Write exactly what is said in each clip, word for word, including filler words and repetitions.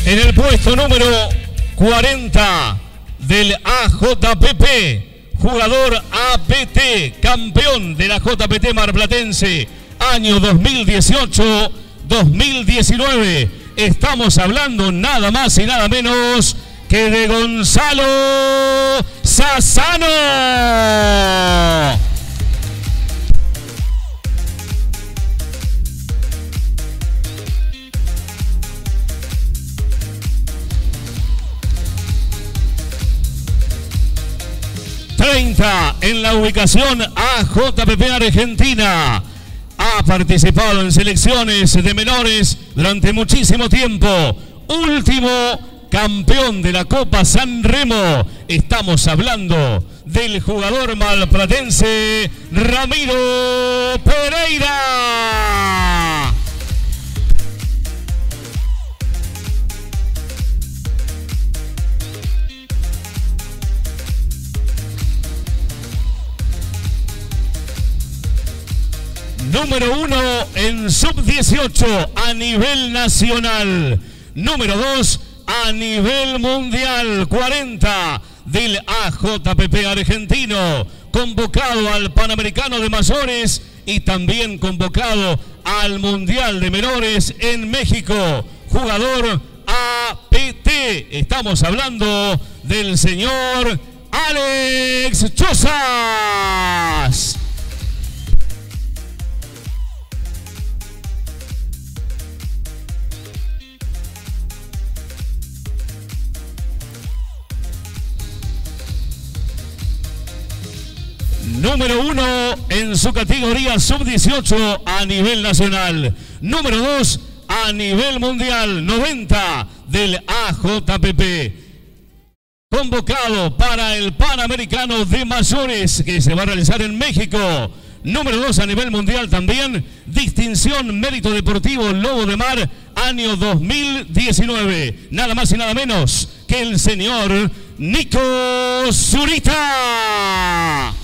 En el puesto número cuarenta del A J P P, jugador A P T, campeón de la J P T marplatense, año dos mil dieciocho dos mil diecinueve. Estamos hablando nada más y nada menos que de Gonzalo Sassano. treinta en la ubicación A J P P Argentina. Ha participado en selecciones de menores durante muchísimo tiempo. Último campeón de la Copa San Remo. Estamos hablando del jugador malplatense Ramiro Pereira. Número uno en sub dieciocho a nivel nacional. Número dos a nivel mundial. cuarenta del A J P P argentino. Convocado al Panamericano de Mayores y también convocado al Mundial de Menores en México. Jugador A P T. Estamos hablando del señor Alex Chozas. Número uno en su categoría sub dieciocho a nivel nacional. Número dos a nivel mundial, noventa del A J P P. Convocado para el Panamericano de Mayores que se va a realizar en México. Número dos a nivel mundial también. Distinción Mérito Deportivo Lobo de Mar, año dos mil diecinueve. Nada más y nada menos que el señor Nico Zurita.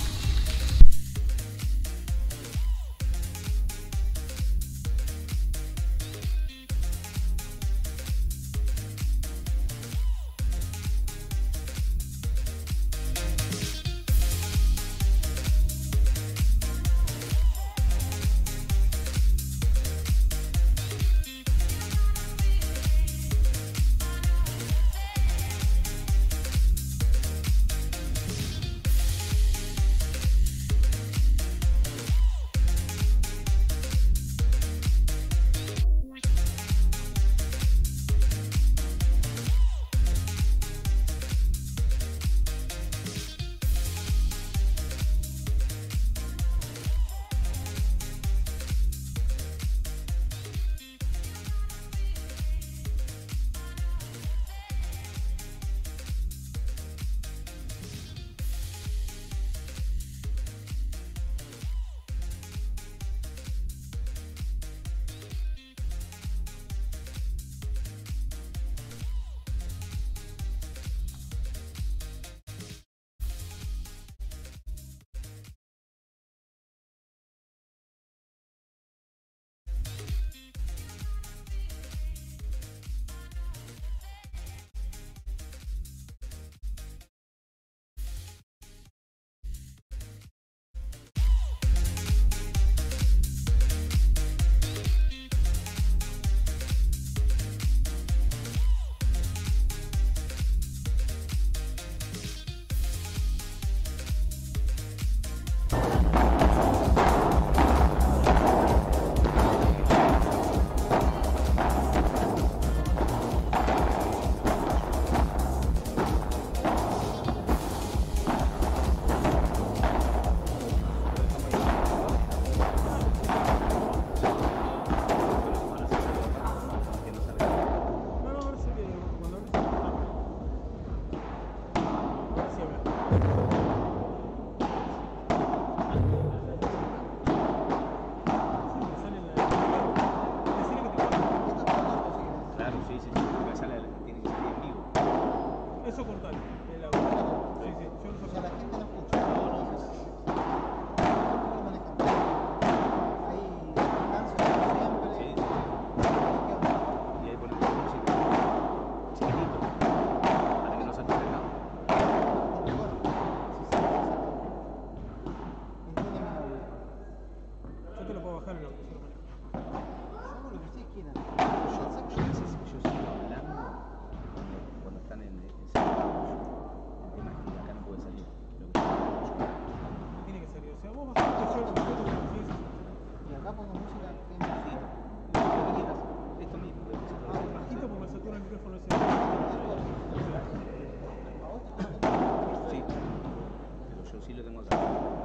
Sí, pero yo sí lo tengo acá.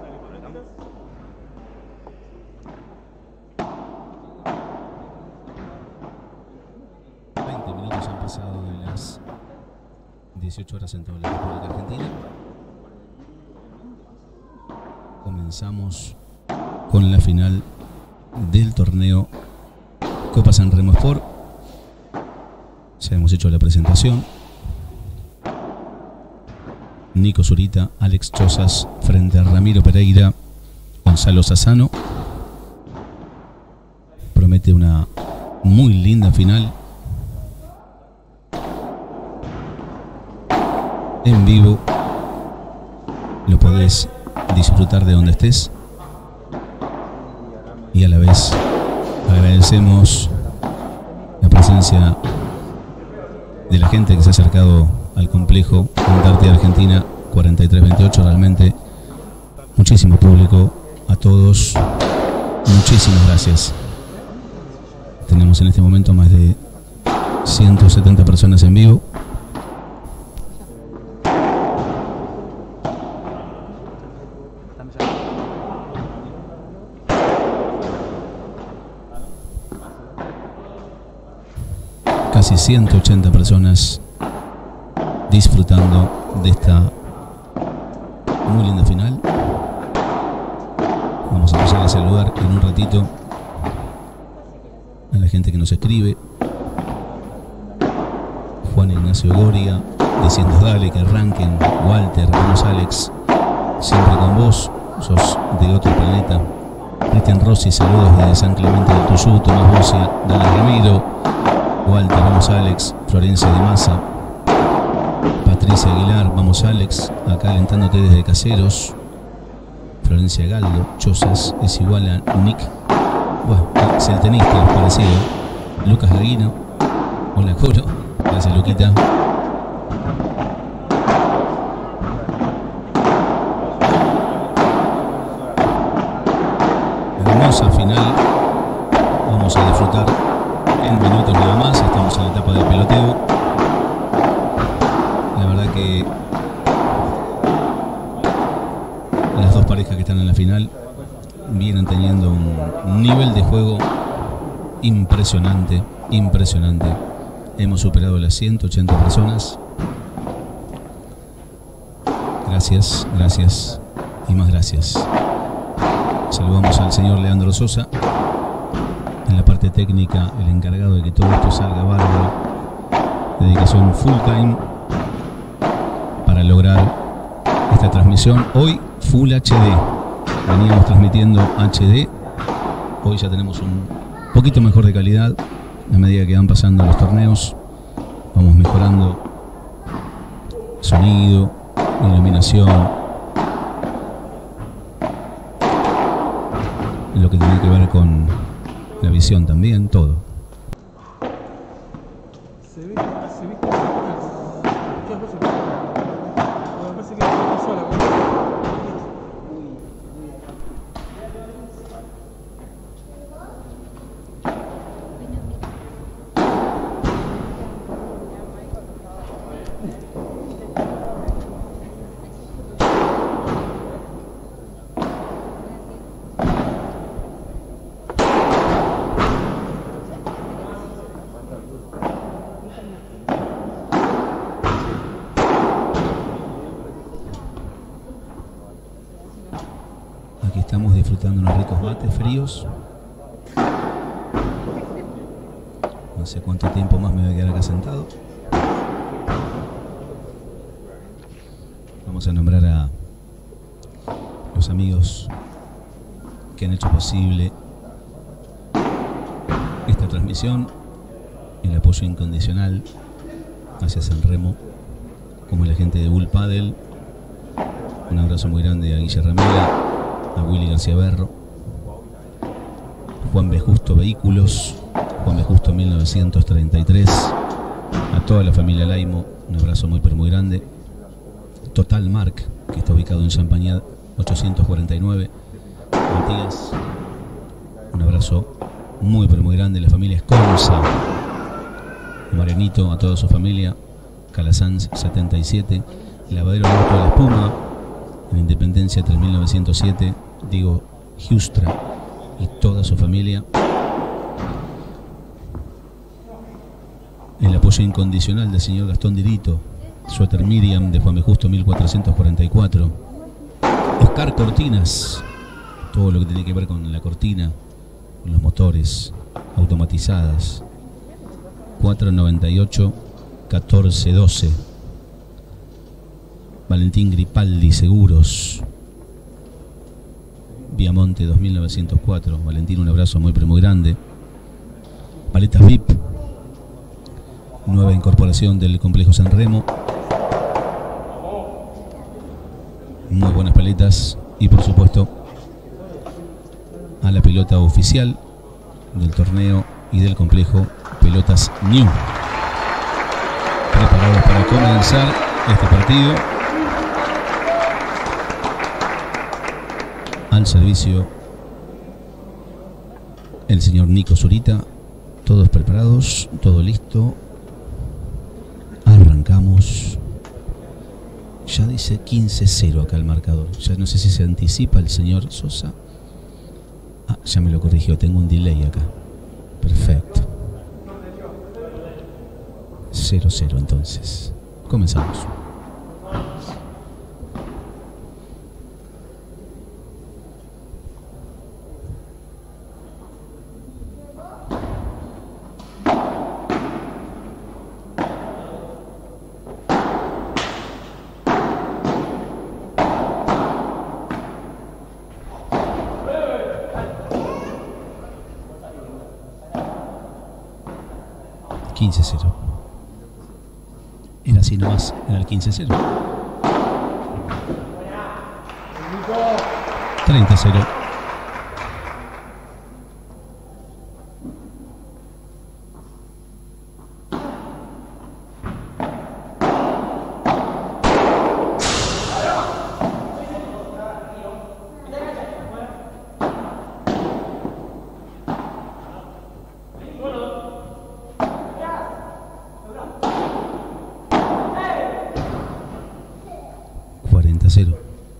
veinte minutos han pasado de las dieciocho horas en toda la República Argentina. Comenzamos con la final del torneo Copa San Remo Sport. Ya hemos hecho la presentación. Nico Zurita, Alex Chozas frente a Ramiro Pereira, Gonzalo Sassano. Promete una muy linda final. En vivo. Lo podés disfrutar de donde estés. Y a la vez agradecemos la presencia de la gente que se ha acercado al complejo Antártida Argentina cuarenta y tres veintiocho. Realmente muchísimo público, a todos muchísimas gracias. Tenemos en este momento más de ciento setenta personas en vivo. Casi ciento ochenta personas disfrutando de esta muy linda final. Vamos a empezar a saludar en un ratito a la gente que nos escribe. Juan Ignacio Goria diciendo dale, que arranquen. Walter, vamos Alex, siempre con vos, sos de otro planeta. Cristian Rossi, saludos desde San Clemente del Tuyú. Tomás Bocia, dale Ramiro. Walter, vamos Alex. Florencia de Massa, Patricia Aguilar, vamos Alex, acá alentándote desde Caseros. Florencia Galdo, Chozas es igual a Nick, bueno, es el tenista parecido. Lucas Gaguino, hola Coro, gracias Luquita. Hermosa final, vamos a disfrutar en minutos nada más. Estamos en la etapa del peloteo. La verdad que las dos parejas que están en la final vienen teniendo un nivel de juego impresionante, impresionante. Hemos superado las ciento ochenta personas. Gracias, gracias y más gracias. Saludamos al señor Leandro Sosa, en la parte técnica, el encargado de que todo esto salga bárbaro. Dedicación full time para lograr esta transmisión. Hoy Full H D. Veníamos transmitiendo H D. Hoy ya tenemos un poquito mejor de calidad. A medida que van pasando los torneos, vamos mejorando sonido, iluminación, lo que tiene que ver con la visión también, todo. Se ve, se ve que muchas veces me parece que es sola. Estamos disfrutando unos ricos mates fríos. No sé cuánto tiempo más me voy a quedar acá sentado. Vamos a nombrar a los amigos que han hecho posible esta transmisión. El apoyo incondicional hacia San Remo, como la gente de Bull Paddle. Un abrazo muy grande a Guille Ramírez, a Willy García Berro, Juan B. Justo Vehículos, Juan B. Justo mil novecientos treinta y tres, a toda la familia Laimo, un abrazo muy pero muy grande. Total Mark, que está ubicado en Champagnat ochocientos cuarenta y nueve, Matías, un abrazo muy pero muy grande. La familia Esconza, Marianito, a toda su familia, Calasanz setenta y siete, Lavadero Auto de la Espuma, en Independencia tres mil novecientos siete, Diego Giustra y toda su familia. El apoyo incondicional del señor Gastón Dirito, Suéter Miriam de Juan B. Justo mil cuatrocientos cuarenta y cuatro, Oscar Cortinas, todo lo que tiene que ver con la cortina, con los motores, automatizadas, cuatro noventa y ocho, catorce doce. Valentín Gripaldi Seguros, Viamonte dos mil novecientos cuatro. Valentín, un abrazo muy pero muy grande. Paletas V I P, nueva incorporación del complejo San Remo, muy buenas paletas. Y por supuesto a la pelota oficial del torneo y del complejo, Pelotas New, preparados para comenzar este partido. Al servicio el señor Nico Zurita. Todos preparados, todo listo. Arrancamos. Ya dice quince cero acá el marcador. Ya no sé si se anticipa el señor Sosa. Ah, ya me lo corrigió, tengo un delay acá. Perfecto. cero cero entonces. Comenzamos. quince cero. Era así nomás, era el quince cero. treinta cero. cuarenta cero.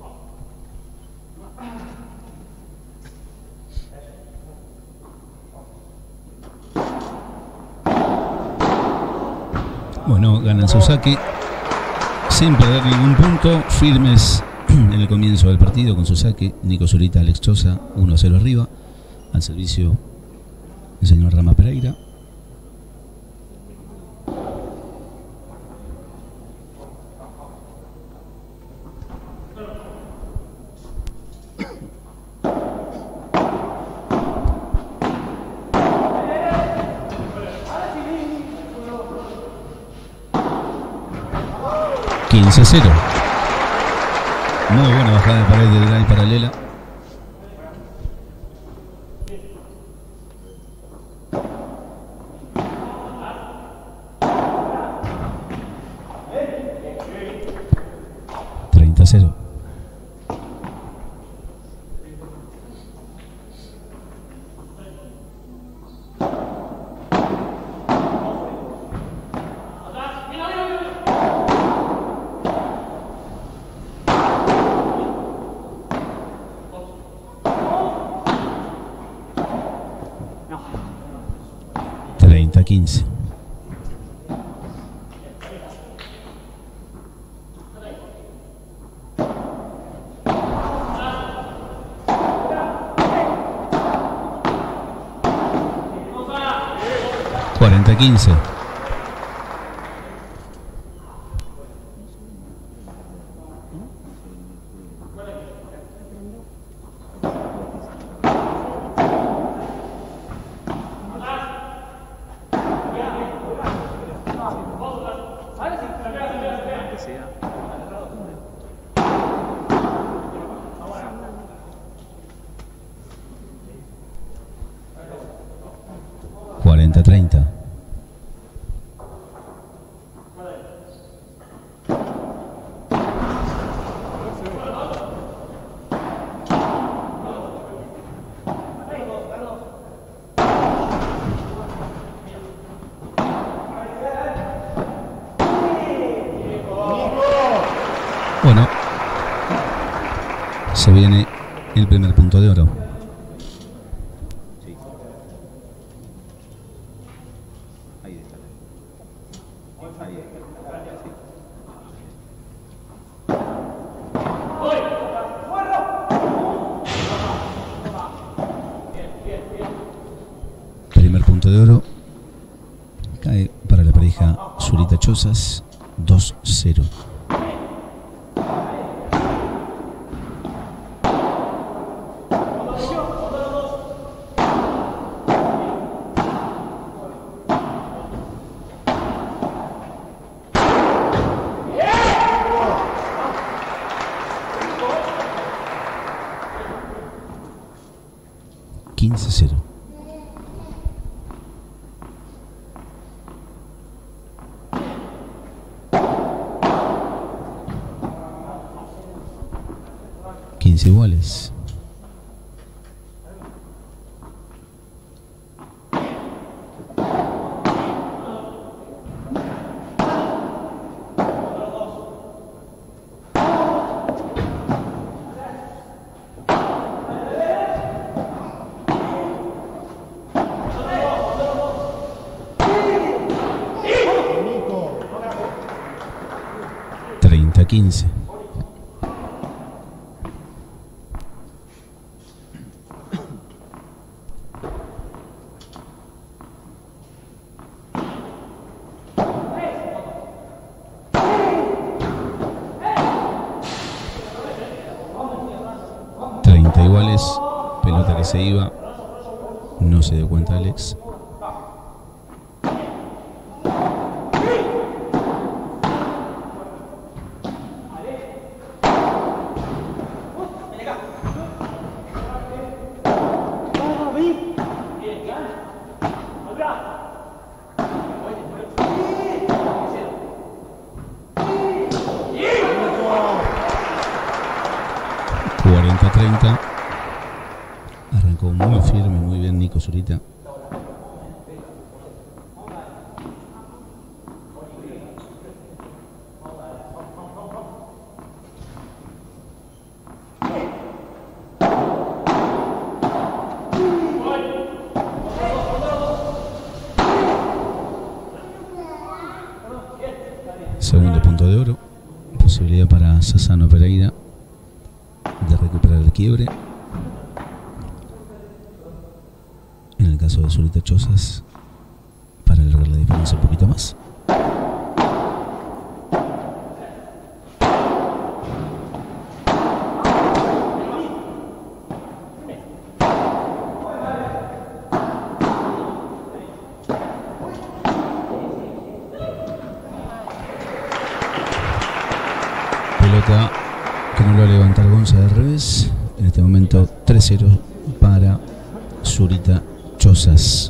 Bueno, ganan su saque sin perder ningún punto, firmes en el comienzo del partido con su saque. Nico Zurita, Alex Sosa, uno a cero arriba. Al servicio el señor Rama Pereira. quince cero. Muy buena bajada de pared de drive paralela. treinta cero. quince. cuarenta quince. cuarenta treinta. Bueno, se viene el primer punto de oro. Sí. Ahí está. Ahí está. Sí. Primer punto de oro cae para la pareja Zurita Chozas, dos cero. quince cero. quince iguales. treinta quince. treinta iguales, pelota que se iba, no se dio cuenta Alex. cuarenta treinta. Arrancó muy firme, muy bien Nico Zurita. Segundo punto de oro. Posibilidad para Sassano Pereira de recuperar el quiebre. En el caso de Zurita Chozas, para alargar la diferencia un poquito más. Pelota que no lo va a levantar Gonza de revés. En este momento tres cero para Zurita Chozas.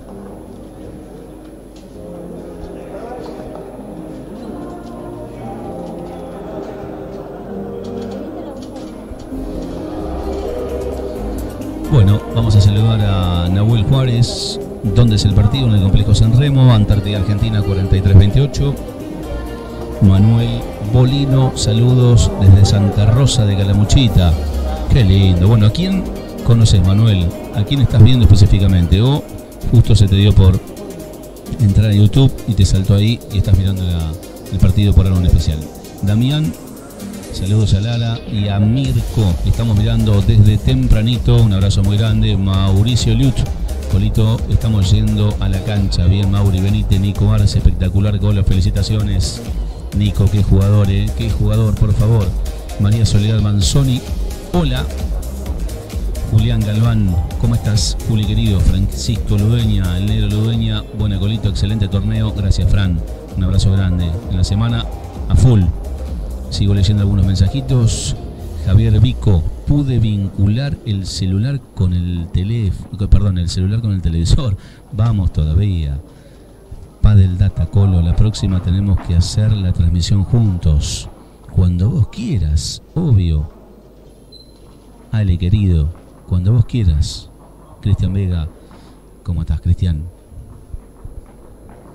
Bueno, vamos a saludar a Nahuel Juárez. ¿Dónde es el partido? En el complejo San Remo, Antártida Argentina cuarenta y tres veintiocho. Manuel Bolino, saludos desde Santa Rosa de Calamuchita. Qué lindo. Bueno, ¿a quién conoces, Manuel? ¿A quién estás viendo específicamente? O justo se te dio por entrar a YouTube y te saltó ahí y estás mirando la, el partido por algo en especial. Damián, saludos a Lara y a Mirko. Estamos mirando desde tempranito. Un abrazo muy grande. Mauricio Liut. Colito, estamos yendo a la cancha. Bien, Mauri, venite. Nico Arce, espectacular gol. Felicitaciones. Nico, qué jugador, eh. Qué jugador, por favor. María Soledad Manzoni. Hola. Julián Galván, ¿cómo estás? Juli querido. Francisco Ludueña, el negro Ludueña. Buena, Colito, excelente torneo. Gracias, Fran. Un abrazo grande. En la semana a full. Sigo leyendo algunos mensajitos. Javier Vico, pude vincular el celular con el teléfono, perdón, el celular con el televisor. Vamos todavía. Padel Data Colo, la próxima tenemos que hacer la transmisión juntos. Cuando vos quieras, obvio. Ale, querido, cuando vos quieras. Cristian Vega, ¿cómo estás, Cristian?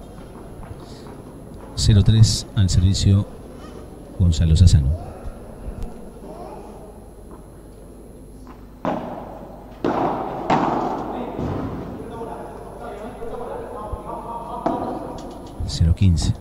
cero tres al servicio Gonzalo Sassano. quince.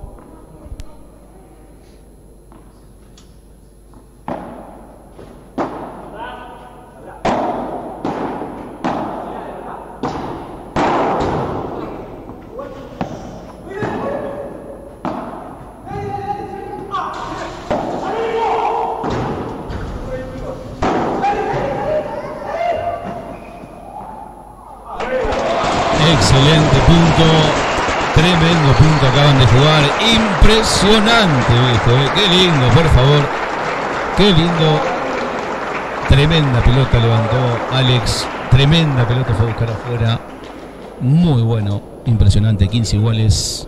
Excelente punto, tremendo punto acaban de jugar, impresionante, viejo, ¿eh? Qué lindo, por favor, qué lindo, tremenda pelota levantó Alex, tremenda pelota fue a buscar afuera, muy bueno, impresionante, quince iguales,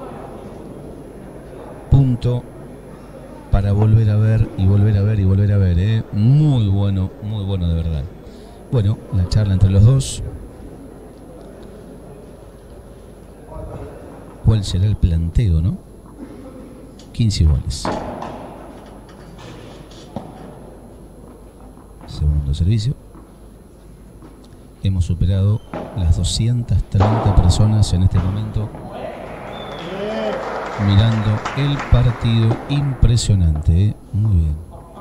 punto para volver a ver y volver a ver y volver a ver, ¿eh? Muy bueno, muy bueno de verdad. Bueno, la charla entre los dos. ¿Cuál será el planteo, no? quince iguales. Segundo servicio. Hemos superado las doscientas treinta personas en este momento mirando el partido. Impresionante, ¿eh? Muy bien.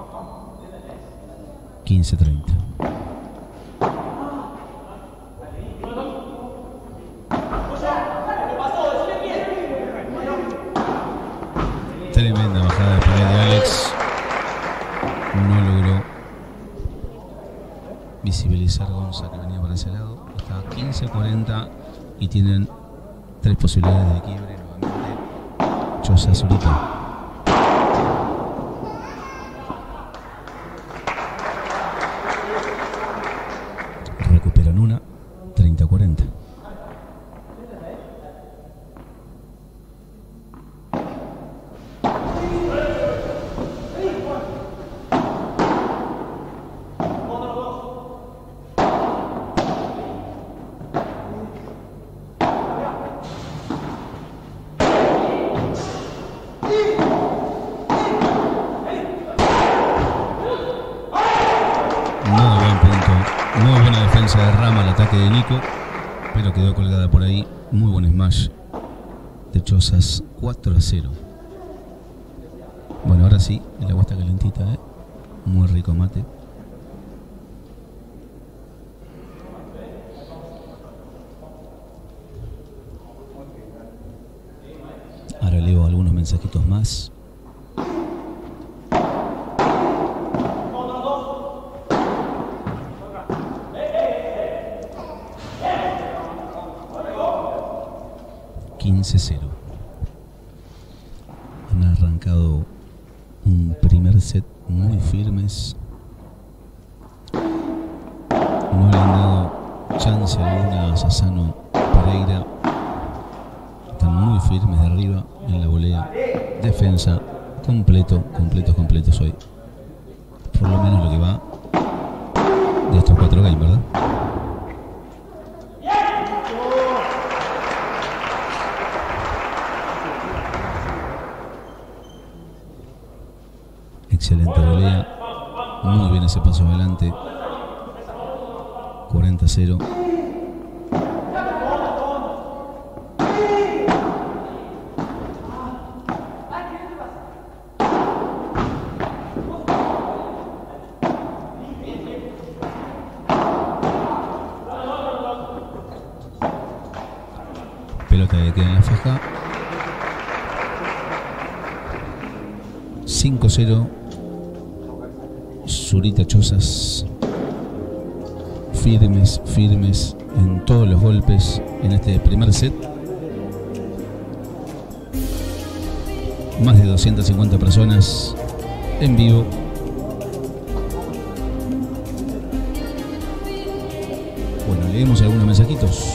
quince treinta. Tremenda bajada de pared de Alex. No logró visibilizar Gonza, que venía para ese lado. Está a quince cuarenta y tienen tres posibilidades de quiebre nuevamente. Choza Zurita. Recuperan una. treinta cuarenta. De Rama al ataque de Nico, pero quedó colgada por ahí. Muy buen smash de Chozas. Cuatro a cero. Bueno, ahora sí, el agua está calentita, ¿eh? Muy rico mate. Ahora leo algunos mensajitos más. quince cero. Han arrancado un primer set muy firmes. No le han dado chance alguna a Sassano Pereira. Están muy firmes de arriba en la volea. Defensa completo, completos, completos hoy. Por lo menos lo que va de estos cuatro games, ¿verdad? Excelente volea. Muy bien ese paso adelante. cuarenta a cero. Pelota que queda en la faja. cinco cero. Zurita Chozas. Firmes, firmes en todos los golpes en este primer set. Más de doscientas cincuenta personas en vivo. Bueno, leemos algunos mensajitos.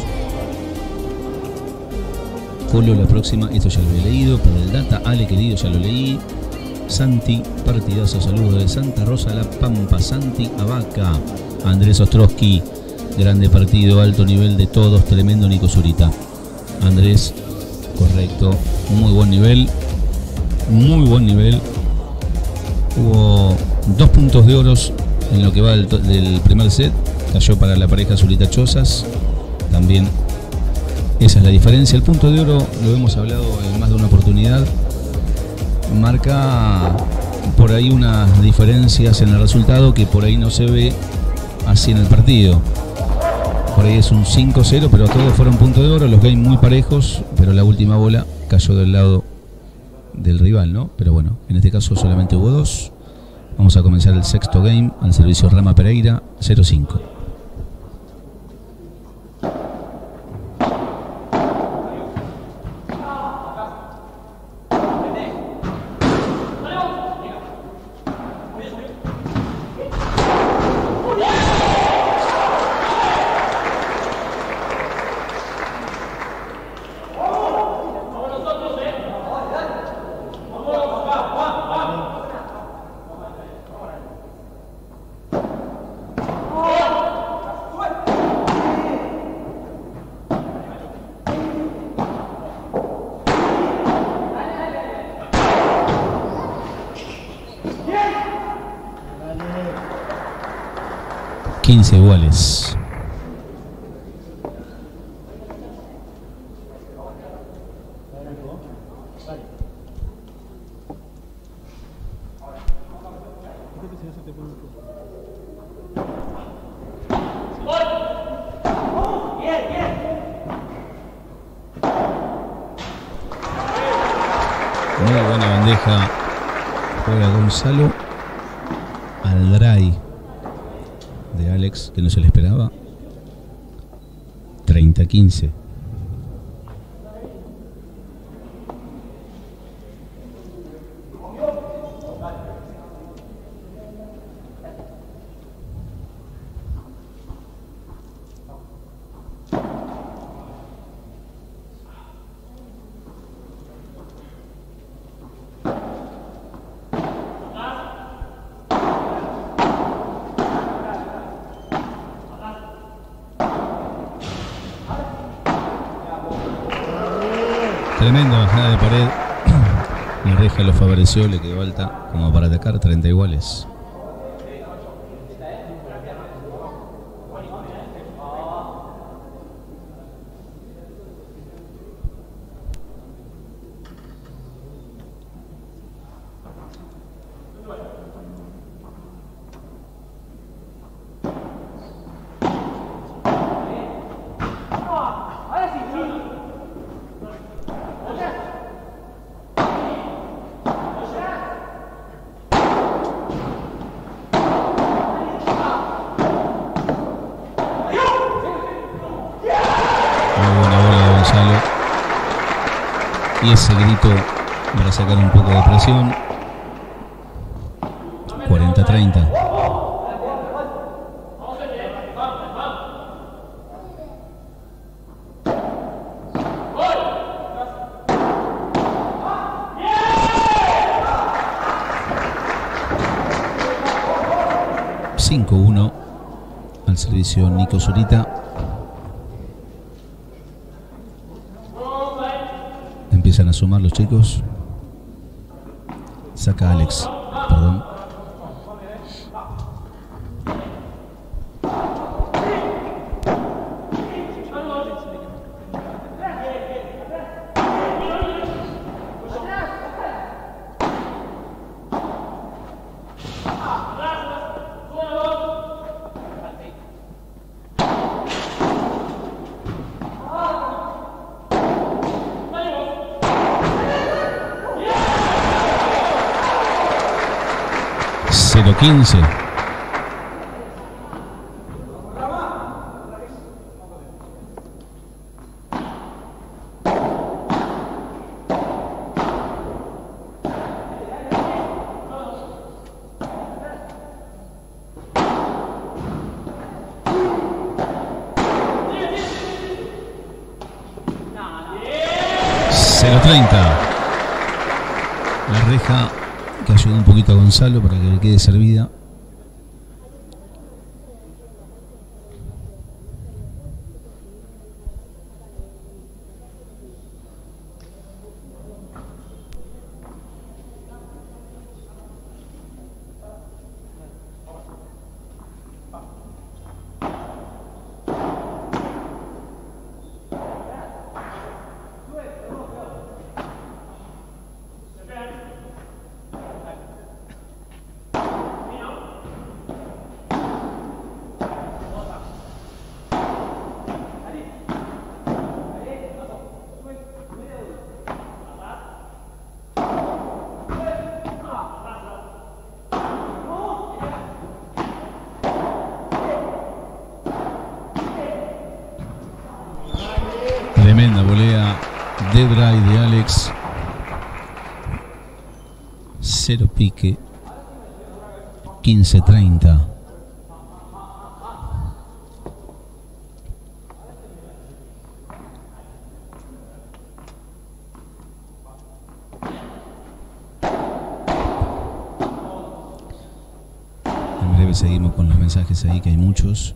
Colo, la próxima, esto ya lo he leído. Para el data, Ale querido, ya lo leí. Santi, partidazo, saludos de Santa Rosa, La Pampa. Santi Abaca. Andrés Ostrowski, grande partido, alto nivel de todos, tremendo Nico Zurita. Andrés, correcto, muy buen nivel, muy buen nivel. Hubo dos puntos de oro en lo que va del, del primer set, cayó para la pareja Zurita Chozas. También Esa es la diferencia. El punto de oro, lo hemos hablado en más de una oportunidad, marca por ahí unas diferencias en el resultado que por ahí no se ve así en el partido. Por ahí es un cinco cero, pero todos fueron punto de oro, los games muy parejos, pero la última bola cayó del lado del rival, ¿no? Pero bueno, en este caso solamente hubo dos. Vamos a comenzar el sexto game al servicio Rama Pereira, cero cinco. quince iguales. Muy buena bandeja. Juega Gonzalo al dry de Alex, que no se le esperaba. Treinta quince. Tremenda bajada de pared. La reja lo favoreció, le quedó alta como para atacar. Treinta iguales. Y ese grito para sacar un poco de presión. Cuarenta treinta. cinco uno al servicio Nico Zurita. Empiezan a sumar los chicos. Saca Alex, perdón. cero quince. cero treinta. La reja que ayudó un poquito a Gonzalo para que le quede servida. Tremenda volea de Bray de Alex. Cero pique. quince treinta. En breve seguimos con los mensajes ahí, que hay muchos.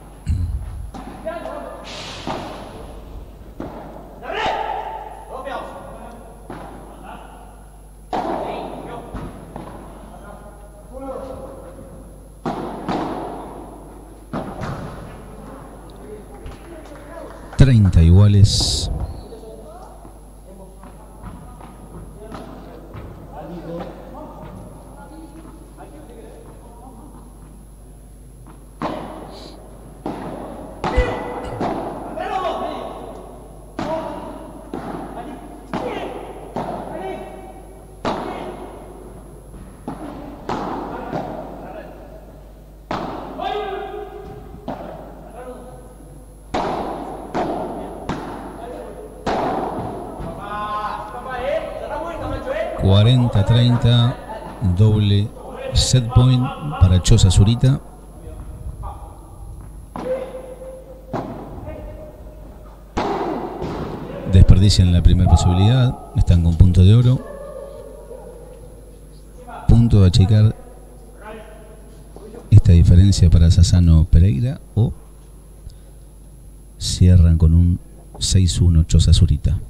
treinta iguales. cuarenta treinta, doble set point para Choza Zurita. Desperdician la primera posibilidad, están con punto de oro. Punto de achicar esta diferencia para Sassano Pereira, o cierran con un seis uno Choza Zurita.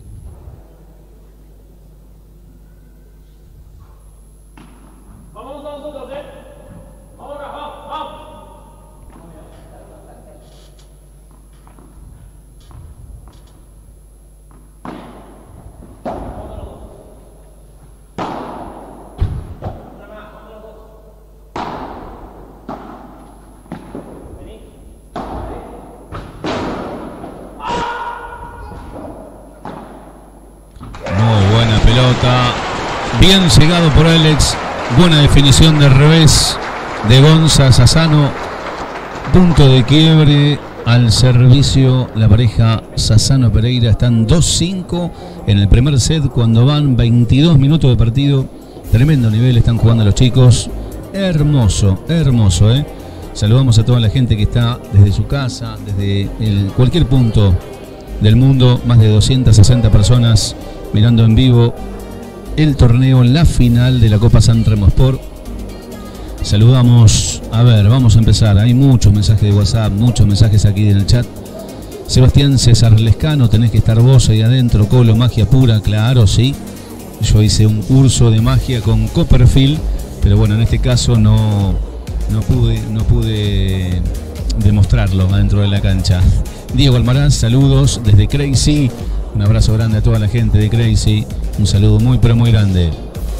Bien llegado por Alex, buena definición de revés de Gonza Sassano. Punto de quiebre al servicio la pareja Sassano Pereira. Están dos cinco en el primer set cuando van veintidós minutos de partido. Tremendo nivel están jugando los chicos. Hermoso, hermoso, ¿eh? Saludamos a toda la gente que está desde su casa, desde el, cualquier punto del mundo. Más de doscientas sesenta personas mirando en vivo el torneo, la final de la Copa San Remo Sport. Saludamos, a ver, vamos a empezar. Hay muchos mensajes de WhatsApp, muchos mensajes aquí en el chat. Sebastián César Lescano, tenés que estar vos ahí adentro. Colo, magia pura, claro, sí. Yo hice un curso de magia con Copperfield, pero bueno, en este caso no, no pude, no pude demostrarlo adentro de la cancha. Diego Almaraz, saludos desde Crazy. Un abrazo grande a toda la gente de Crazy. Un saludo muy pero muy grande.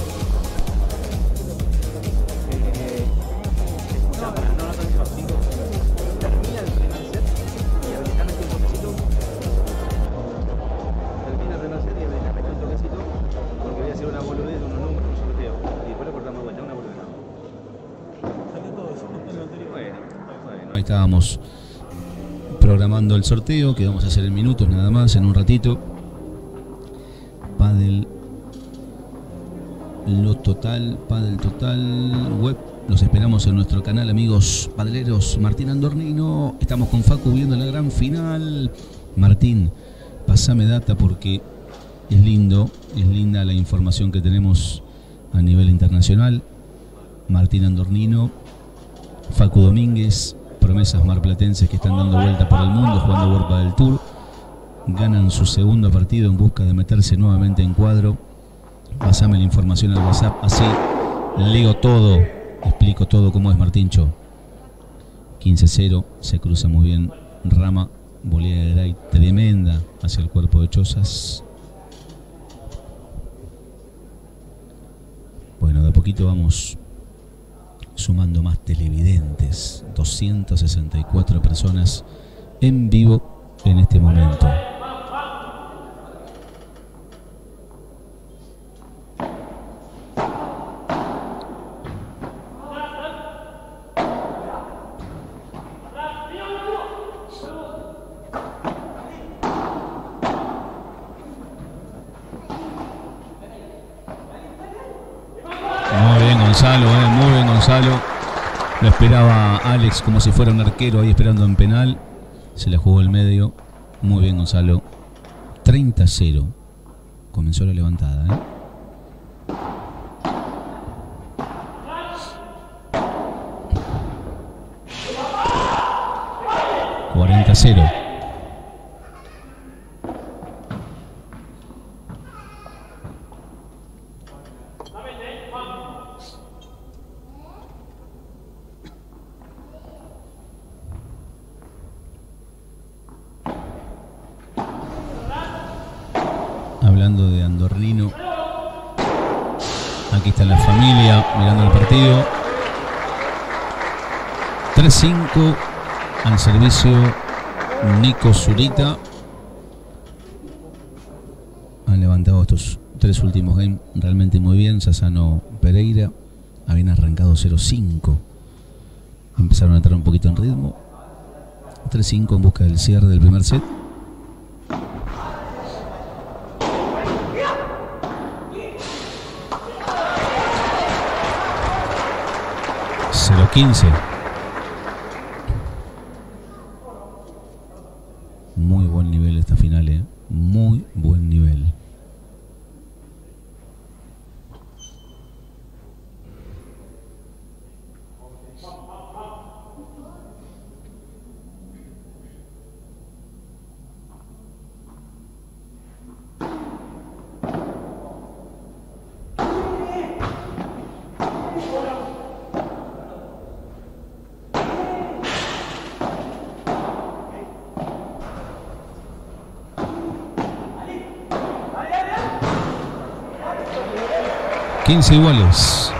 Ahí estábamos programando el sorteo que vamos a hacer en minutos nada más, en un ratito. Padel Lo Total, Padel Total Web. Los esperamos en nuestro canal, amigos padeleros. Martín Andornino, estamos con Facu viendo la gran final. Martín, pasame data porque es lindo, es linda la información que tenemos a nivel internacional. Martín Andornino, Facu Domínguez, promesas marplatenses que están dando vuelta por el mundo jugando World Padel Tour. Ganan su segundo partido en busca de meterse nuevamente en cuadro. Pasame la información al WhatsApp, así leo todo, explico todo cómo es Martincho. quince cero, se cruza muy bien Rama, volea de Gray tremenda hacia el cuerpo de Chozas. Bueno, de a poquito vamos sumando más televidentes, doscientas sesenta y cuatro personas en vivo en este momento. Gonzalo, eh, muy bien Gonzalo. Lo esperaba Alex como si fuera un arquero ahí esperando en penal. Se la jugó el medio. Muy bien Gonzalo. treinta a cero. Comenzó la levantada, ¿eh? cuarenta a cero. Hablando de Andorrino, aquí está la familia mirando el partido. tres cinco al servicio Nico Zurita. Han levantado estos tres últimos games realmente muy bien. Sassano Pereira habían arrancado cero cinco. Empezaron a entrar un poquito en ritmo. tres cinco en busca del cierre del primer set. cero quince. Muy buen nivel esta final, ¿eh? Muy buen nivel. quince iguales.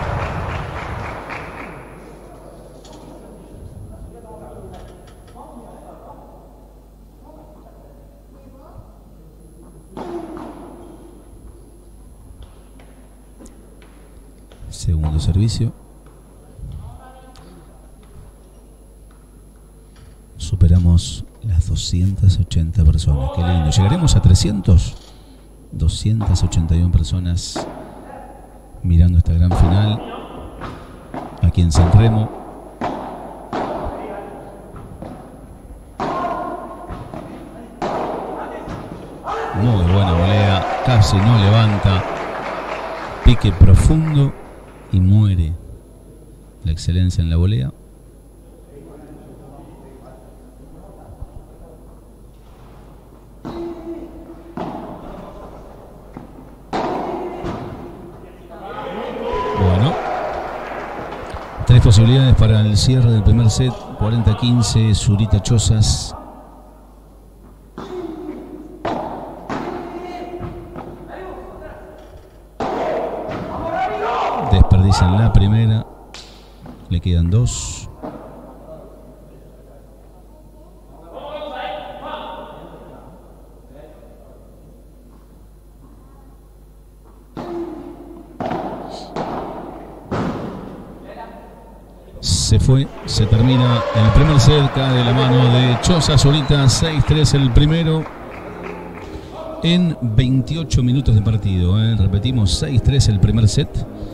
Segundo servicio. Superamos las doscientas ochenta personas. Qué lindo. ¿Llegaremos a trescientos? doscientas ochenta y una personas mirando esta gran final aquí en San Remo. Muy buena volea, casi no levanta, pique profundo y muere. La excelencia en la volea. Tres posibilidades para el cierre del primer set. cuarenta a quince, Zurita Chozas. Desperdician la primera. Le quedan dos. Se fue, se termina el primer set, cae de la mano de Chozas Zurita, seis tres el primero en veintiocho minutos de partido, ¿eh? Repetimos, seis tres el primer set.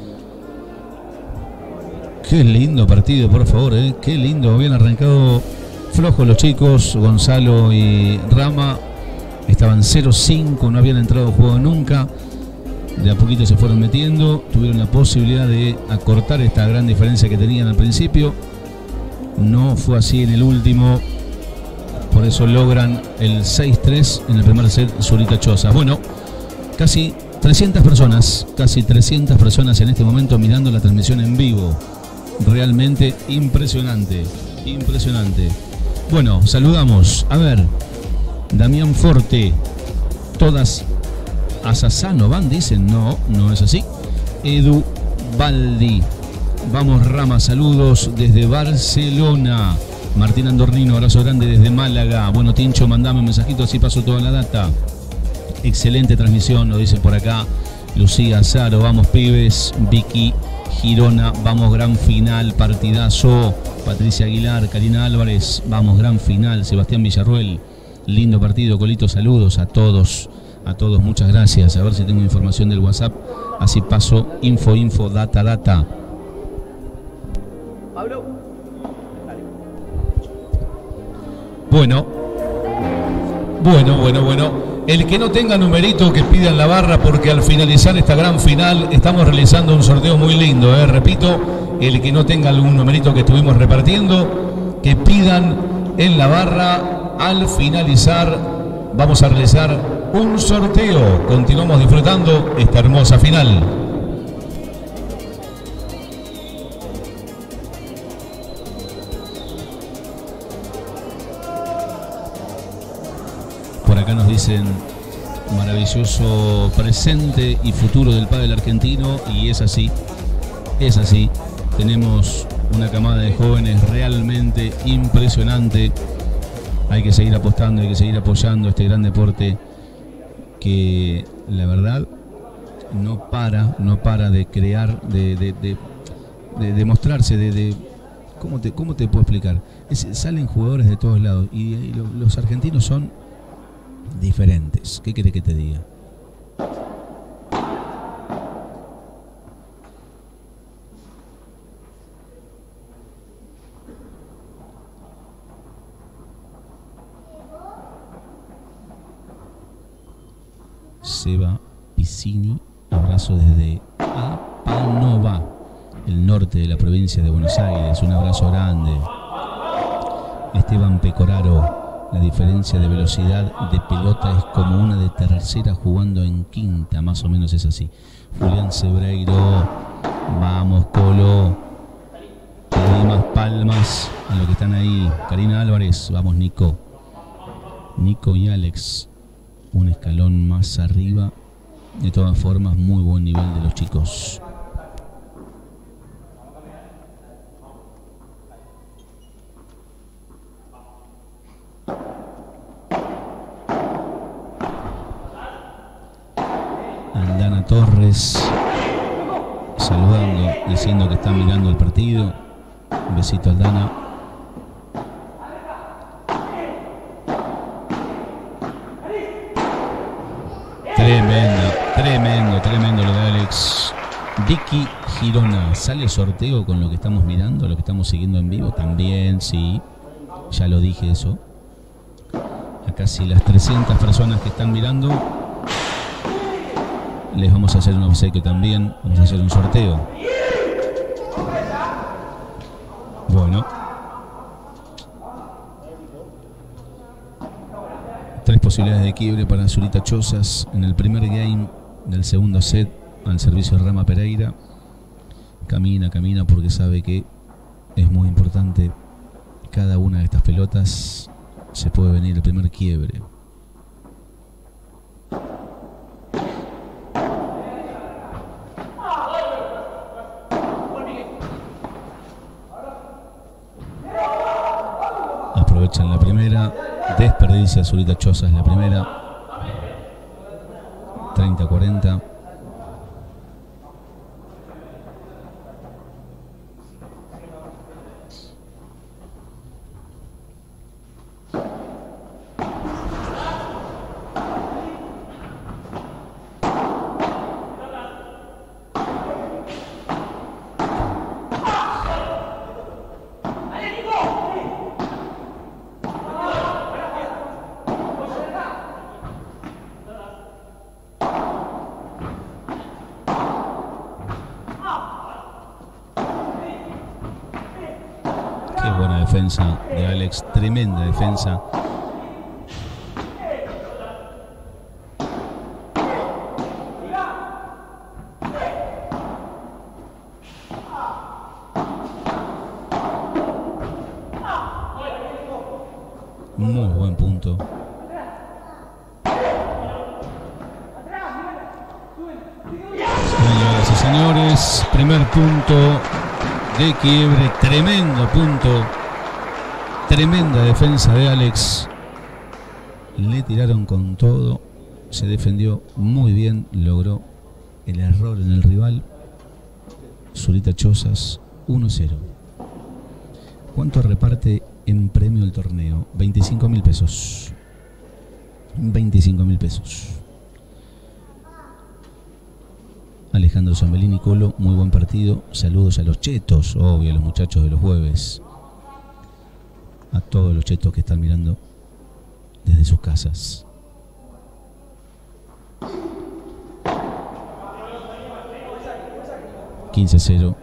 Qué lindo partido, por favor, ¿eh? Qué lindo, habían arrancado flojos los chicos, Gonzalo y Rama, estaban cero cinco, no habían entrado a juego nunca. De a poquito se fueron metiendo, tuvieron la posibilidad de acortar esta gran diferencia que tenían al principio. No fue así en el último, por eso logran el seis tres en el primer set Zurita Chozas. Bueno, casi trescientas personas, casi trescientas personas en este momento mirando la transmisión en vivo. Realmente impresionante, impresionante. Bueno, saludamos, a ver, Damián Forte, todas a Sassano van, dicen, no, no es así. Edu Baldi, vamos Rama, saludos desde Barcelona. Martín Andorrino, abrazo grande desde Málaga. Bueno, Tincho, mandame un mensajito, así paso toda la data. Excelente transmisión, lo dicen por acá. Lucía Zaro, vamos pibes. Vicky Girona, vamos gran final, partidazo. Patricia Aguilar, Karina Álvarez, vamos gran final. Sebastián Villarruel, lindo partido. Colito, saludos a todos. A todos, muchas gracias. A ver si tengo información del WhatsApp. Así paso info, info, data, data. Bueno, bueno, bueno, bueno. El que no tenga numerito que pida en la barra, porque al finalizar esta gran final estamos realizando un sorteo muy lindo, ¿eh? Repito, el que no tenga algún numerito que estuvimos repartiendo, que pidan en la barra. Al finalizar vamos a realizar un sorteo. Continuamos disfrutando esta hermosa final. Por acá nos dicen maravilloso presente y futuro del pádel argentino, y es así, es así. Tenemos una camada de jóvenes realmente impresionante. Hay que seguir apostando, hay que seguir apoyando este gran deporte que la verdad no para, no para de crear, de, de, de, de, de mostrarse, de, de ¿cómo te, cómo te puedo explicar? Es, salen jugadores de todos lados y, y lo, los argentinos son diferentes. ¿Qué querés que te diga? Seba Piscini, abrazo desde Apanova, el norte de la provincia de Buenos Aires. Un abrazo grande. Esteban Pecoraro, la diferencia de velocidad de pelota es como una de tercera jugando en quinta, más o menos es así. Julián Sebreiro, vamos Colo, pedí más palmas a los que están ahí. Karina Álvarez, vamos Nico, Nico y Alex, un escalón más arriba. De todas formas, muy buen nivel de los chicos. Aldana Torres saludando, diciendo que está mirando el partido. Un besito a Aldana. Tremendo, tremendo, tremendo lo de Alex. Vicky Girona, ¿sale sorteo con lo que estamos mirando, lo que estamos siguiendo en vivo? También, sí, ya lo dije eso. A casi las trescientas personas que están mirando les vamos a hacer un obsequio también, vamos a hacer un sorteo. Bueno, tres posibilidades de quiebre para Zurita Chozas en el primer game del segundo set al servicio de Rama Pereira. Camina, camina porque sabe que es muy importante cada una de estas pelotas. Se puede venir el primer quiebre. Aprovechan la primera, desperdicia Zurita Chozas la primera. treinta cuarenta. Defensa de Alex, tremenda defensa. Muy buen punto. Señoras y señores, primer punto de quiebre, tremendo punto. Tremenda defensa de Alex. Le tiraron con todo. Se defendió muy bien. Logró el error en el rival. Zurita Chozas uno cero. ¿Cuánto reparte en premio el torneo? veinticinco mil pesos. veinticinco mil pesos. Alejandro Zambellini, Colo, muy buen partido. Saludos a los chetos, obvio, a los muchachos de los jueves. A todos los chetos que están mirando desde sus casas. quince a cero.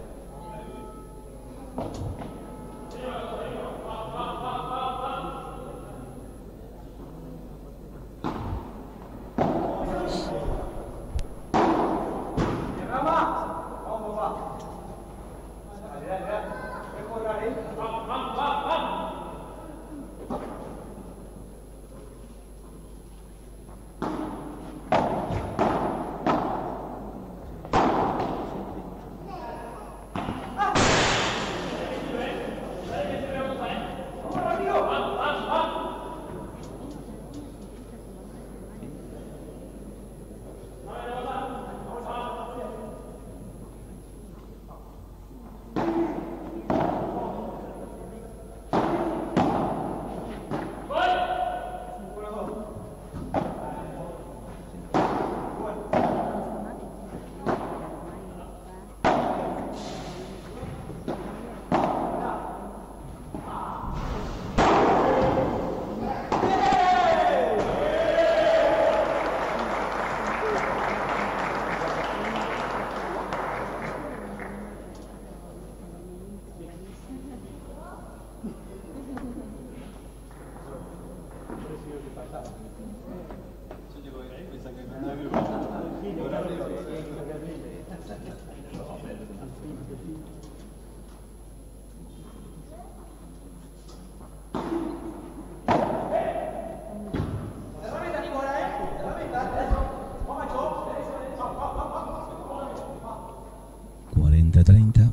cuarenta a treinta.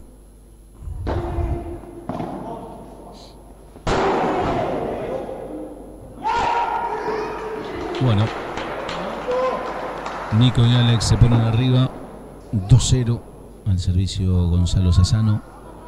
Bueno, Nico y Alex se ponen arriba dos cero al servicio Gonzalo Sassano.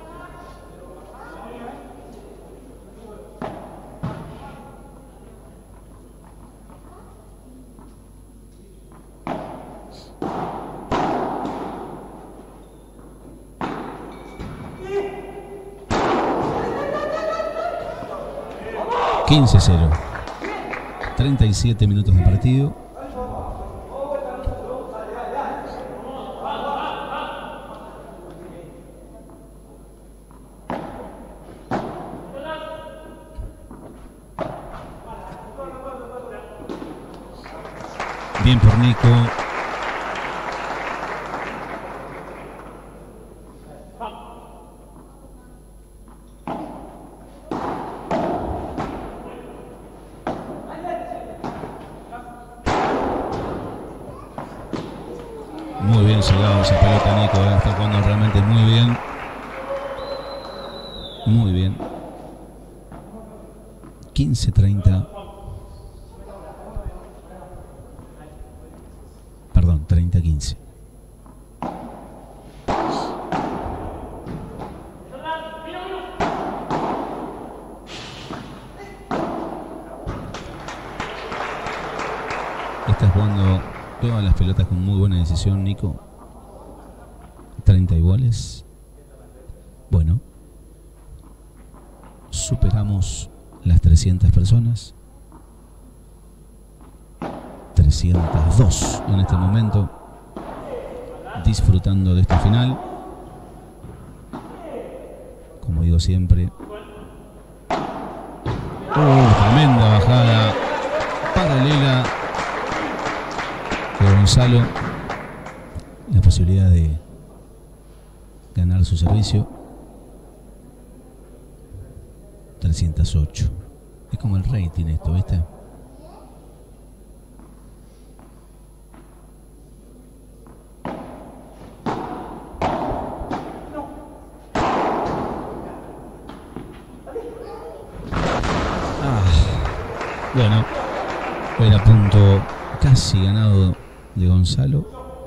quince a cero. treinta y siete minutos de partido. Bien por Nico. Muy bien llegado esa pelota, Nico, ¿eh? Está jugando realmente muy bien. Muy bien. quince a treinta. Perdón, treinta a quince. Está jugando todas las pelotas con muy buena decisión, Nico. treinta iguales. Bueno, superamos las trescientas personas. trescientos dos en este momento, disfrutando de este final. Como digo siempre, uh, tremenda bajada paralela de Gonzalo, la posibilidad de ganar su servicio. trescientos ocho. Es como el rating esto, ¿viste? Bueno, era punto casi ganado de Gonzalo.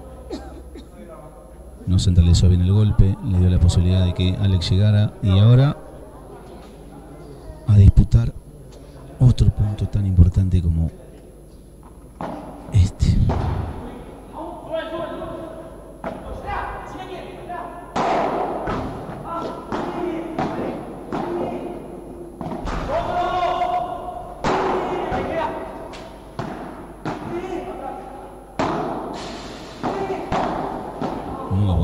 No centralizó bien el golpe, le dio la posibilidad de que Alex llegara y ahora a disputar otro punto tan importante como este.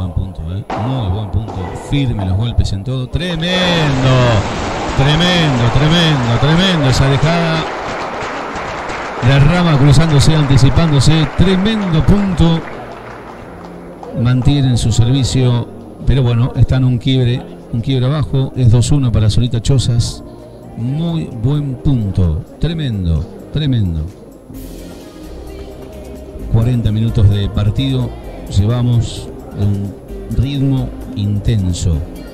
buen punto, ¿eh? Muy buen punto. Firme los golpes en todo. Tremendo. Tremendo, tremendo, tremendo. Esa dejada de Rama cruzándose, anticipándose. Tremendo punto. Mantienen su servicio. Pero bueno, están un quiebre. Un quiebre abajo. Es dos uno para Solita Chozas. Muy buen punto. Tremendo, tremendo. cuarenta minutos de partido. Llevamos un ritmo intenso.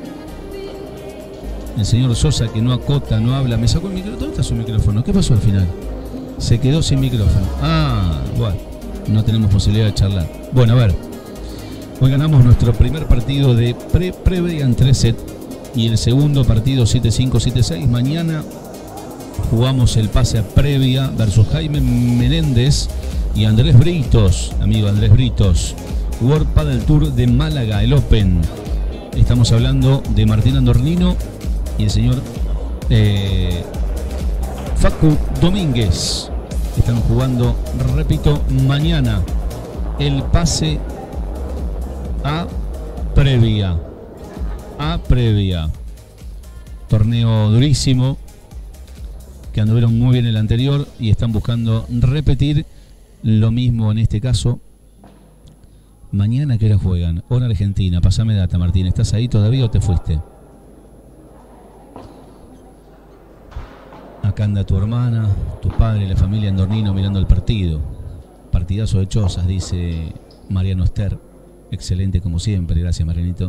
El señor Sosa, que no acota, no habla. Me sacó el micrófono. ¿Dónde está su micrófono? ¿Qué pasó al final? Se quedó sin micrófono. Ah, bueno. No tenemos posibilidad de charlar. Bueno, a ver. Hoy ganamos nuestro primer partido de pre-previa en tres sets. Y el segundo partido siete cinco, siete seis. Mañana jugamos el pase a previa versus Jaime Menéndez y Andrés Britos, amigo Andrés Britos. World Padel Tour de Málaga, el Open. Estamos hablando de Martín Andornino y el señor eh, Facu Domínguez. Están jugando, repito, mañana el pase a previa. A previa. Torneo durísimo, que anduvieron muy bien el anterior y están buscando repetir lo mismo en este caso. Mañana, ¿qué hora juegan? Hora Argentina. Pasame data, Martín. ¿Estás ahí todavía o te fuiste? Acá anda tu hermana, tu padre, la familia Andornino mirando el partido. Partidazo de Chozas, dice Mariano Ester. Excelente como siempre. Gracias, Marianito.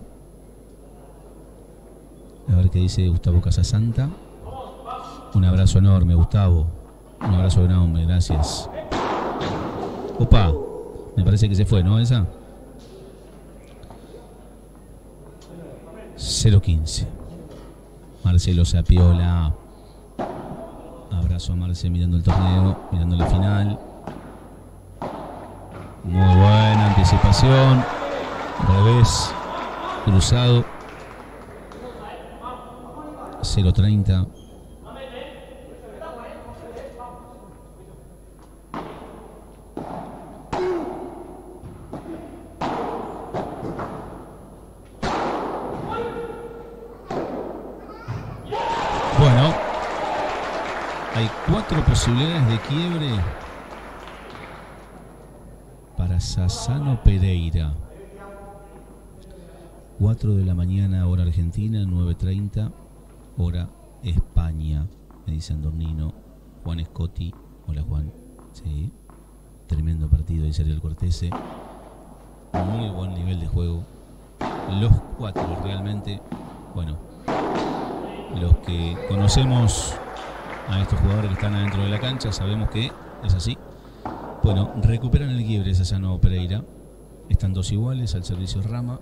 A ver qué dice Gustavo Casasanta. Un abrazo enorme, Gustavo. Un abrazo enorme, gracias. Opa, me parece que se fue, ¿no? Esa. cero quince. Marcelo Sapiola. Abrazo a Marce mirando el torneo, mirando la final. Muy buena anticipación. Revés. Cruzado. cero treinta. Bueno, hay cuatro posibilidades de quiebre para Sassano Pereira. cuatro de la mañana, hora argentina, nueve treinta, hora España, me dice Andornino. Juan Scotti, hola Juan. Sí, tremendo partido, dice Ariel Cortese. Muy buen nivel de juego. Los cuatro realmente, bueno, los que conocemos a estos jugadores que están adentro de la cancha, sabemos que es así. Bueno, recuperan el quiebre Sassano Pereira. Están dos iguales al servicio Rama.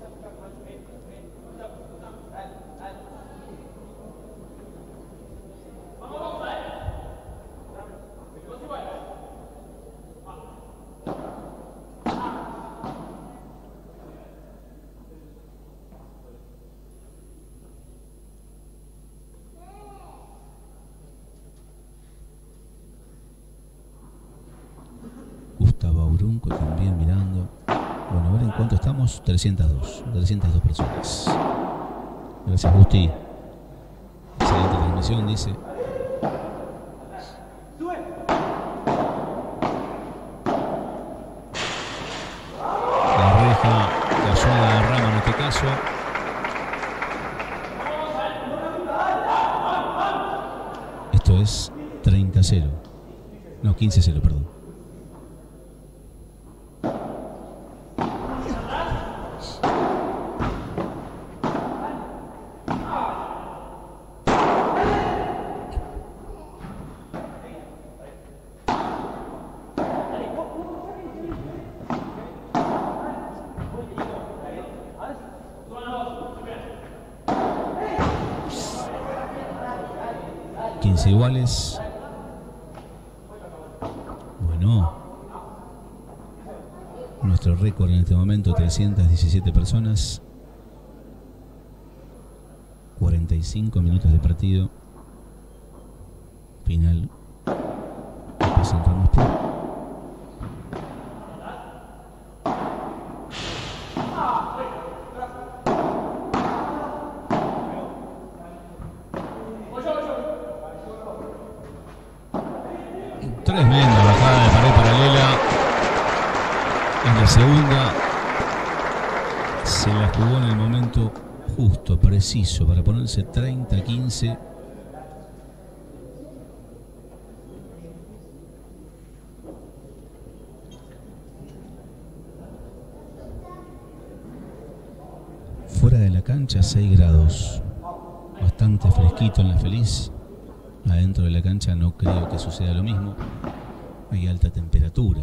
También mirando. Bueno, a ver en cuánto estamos. trescientas dos. trescientas dos personas. Gracias, Gusti. Excelente transmisión, dice. La reja cayó a la Rama en este caso. Esto es treinta a cero. No, quince a cero, perdón. quince iguales. Bueno, nuestro récord en este momento, trescientas diecisiete personas, cuarenta y cinco minutos de partido. Final. Presentamos por Tremenda bajada de pared paralela. En la segunda se la jugó en el momento justo, preciso, para ponerse treinta a quince. Fuera de la cancha seis grados, bastante fresquito en La Feliz. Adentro de la cancha no creo que suceda lo mismo, hay alta temperatura.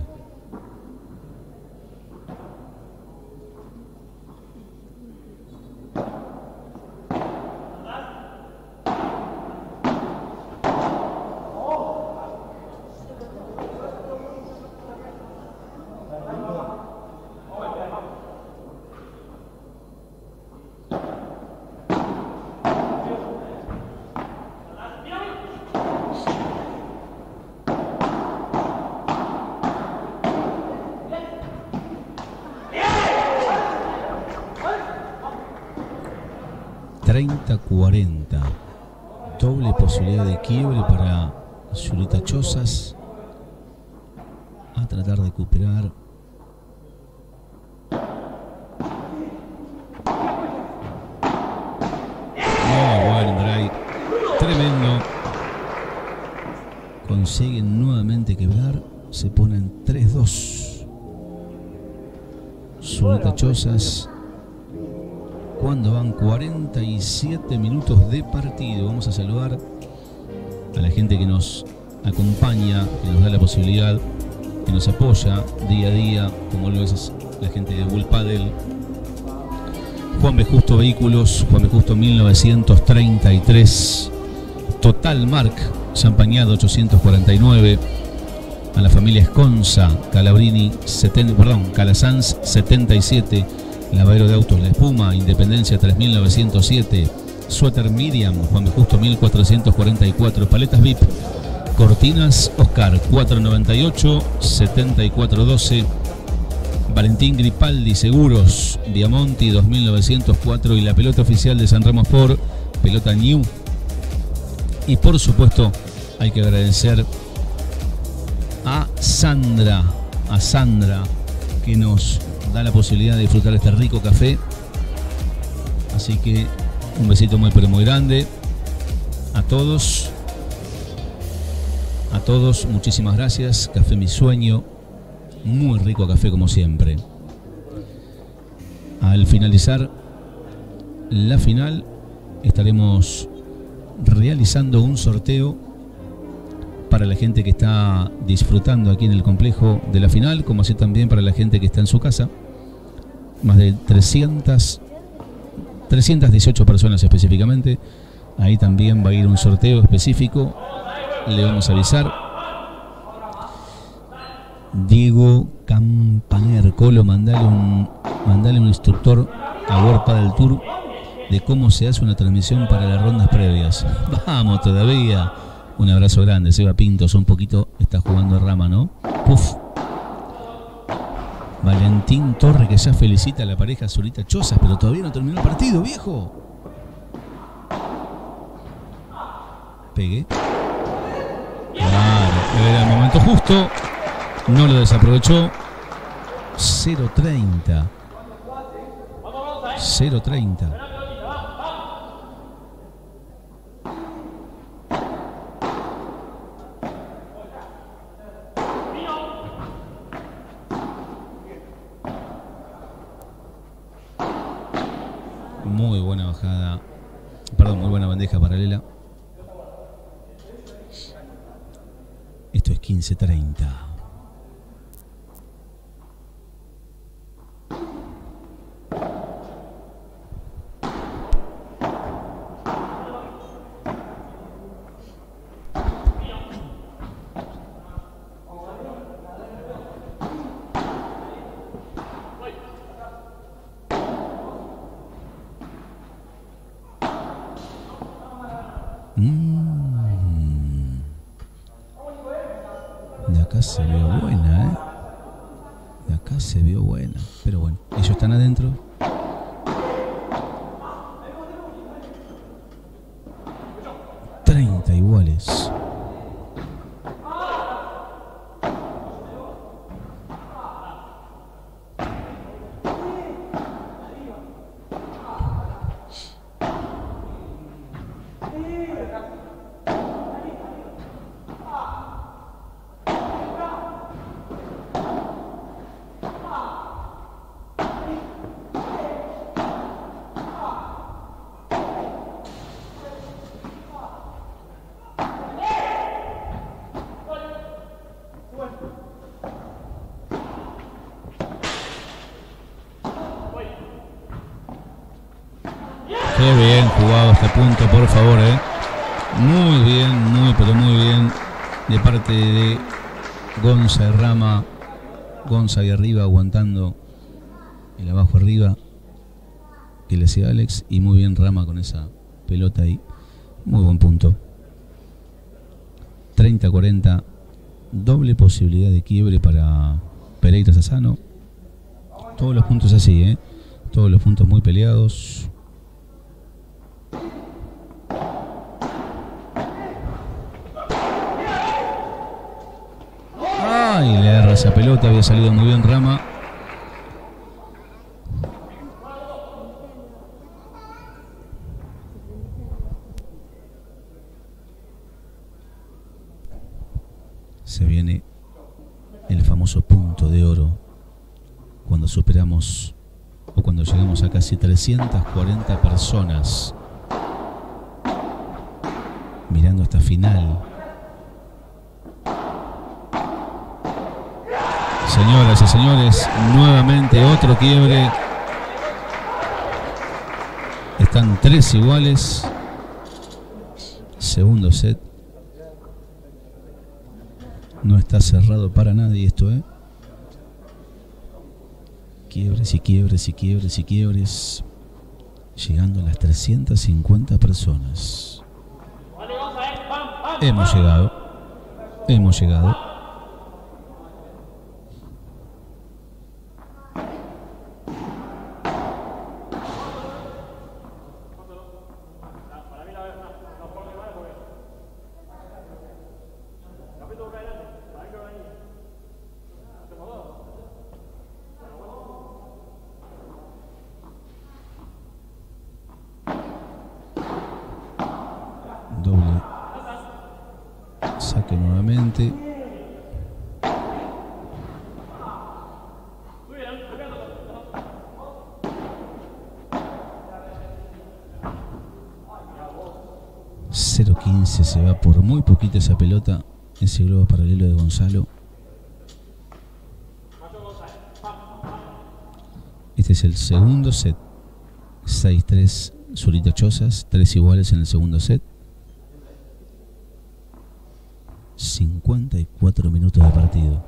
treinta cuarenta. Doble posibilidad de quiebre para Zulita Chozas. A tratar de recuperar. Muy buen drive. Tremendo. Consiguen nuevamente quebrar. Se ponen tres dos. Zulita Chozas. Cuando van cuarenta y siete minutos de partido. Vamos a saludar a la gente que nos acompaña, que nos da la posibilidad, que nos apoya día a día, como lo es la gente de Bull Paddle. Juan B. Justo Vehículos, Juan B. Justo mil novecientos treinta y tres, Total Marc, Champañado ochocientos cuarenta y nueve, a la familia Esconza, Calabrini, setenta, perdón, Calasanz setenta y siete, Lavadero de Autos La Espuma, Independencia tres mil novecientos siete, Suéter Miriam, Juan B. Justo mil cuatrocientos cuarenta y cuatro, Paletas V I P, Cortinas Oscar cuatrocientos noventa y ocho, setenta y cuatro doce, Valentín Gripaldi Seguros, Diamonti dos mil novecientos cuatro y la pelota oficial de San Remo Sport, pelota New. Y por supuesto hay que agradecer a Sandra, a Sandra que nos da la posibilidad de disfrutar este rico café. Así que un besito muy pero muy grande a todos. A todos, muchísimas gracias. Café Mi Sueño, muy rico café como siempre. Al finalizar la final estaremos realizando un sorteo para la gente que está disfrutando aquí en el complejo de la final, como así también para la gente que está en su casa. Más de trescientas, trescientas dieciocho personas específicamente. Ahí también va a ir un sorteo específico. Le vamos a avisar. Diego Campaner, Colo, mandale un, mandale un instructor a World Padel Tour de cómo se hace una transmisión para las rondas previas. Vamos todavía. Un abrazo grande, Seba Pintos, un poquito está jugando a rama, ¿no? Puf. Valentín Torre, que ya felicita a la pareja Zulita Chozas, pero todavía no terminó el partido, viejo. Pegué. Claro, era el momento justo. No lo desaprovechó. cero treinta. cero treinta. Muy buena bajada, perdón, muy buena bandeja paralela. Esto es quince treinta. Mm. De acá se vio buena, ¿eh? De acá se vio buena. Pero bueno, ellos están adentro. treinta iguales. Qué bien jugado este punto, por favor, eh. Muy bien, muy pero muy bien. De parte de Gonza y Rama. Gonza ahí arriba aguantando el abajo arriba que le hacía Alex. Y muy bien Rama con esa pelota ahí. Muy buen punto. treinta a cuarenta. Doble posibilidad de quiebre para Pereira Sassano. Todos los puntos así, ¿eh? Todos los puntos muy peleados. Ay, le agarra esa pelota. Había salido muy bien Rama. Se viene el famoso punto de oro cuando superamos o cuando llegamos a casi trescientas cuarenta personas mirando esta final. Señoras y señores, nuevamente otro quiebre. Están tres iguales. Segundo set. No está cerrado para nadie esto, ¿eh? Quiebres y quiebres y quiebres y quiebres. Llegando a las trescientas cincuenta personas. Hemos llegado. Hemos llegado. Doble saque nuevamente. cero quince, se va por muy poquito esa pelota. Ese globo paralelo de Gonzalo. Este es el segundo set. seis tres Zurita Chozas, tres iguales en el segundo set. cincuenta y cuatro minutos de partido.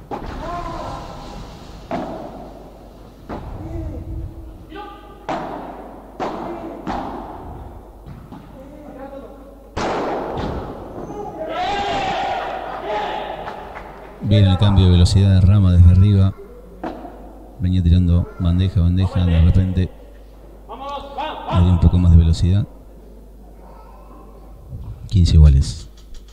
Viene el cambio de velocidad de Rama desde arriba. Venía tirando bandeja, bandeja, de repente le dio un poco más de velocidad. quince iguales.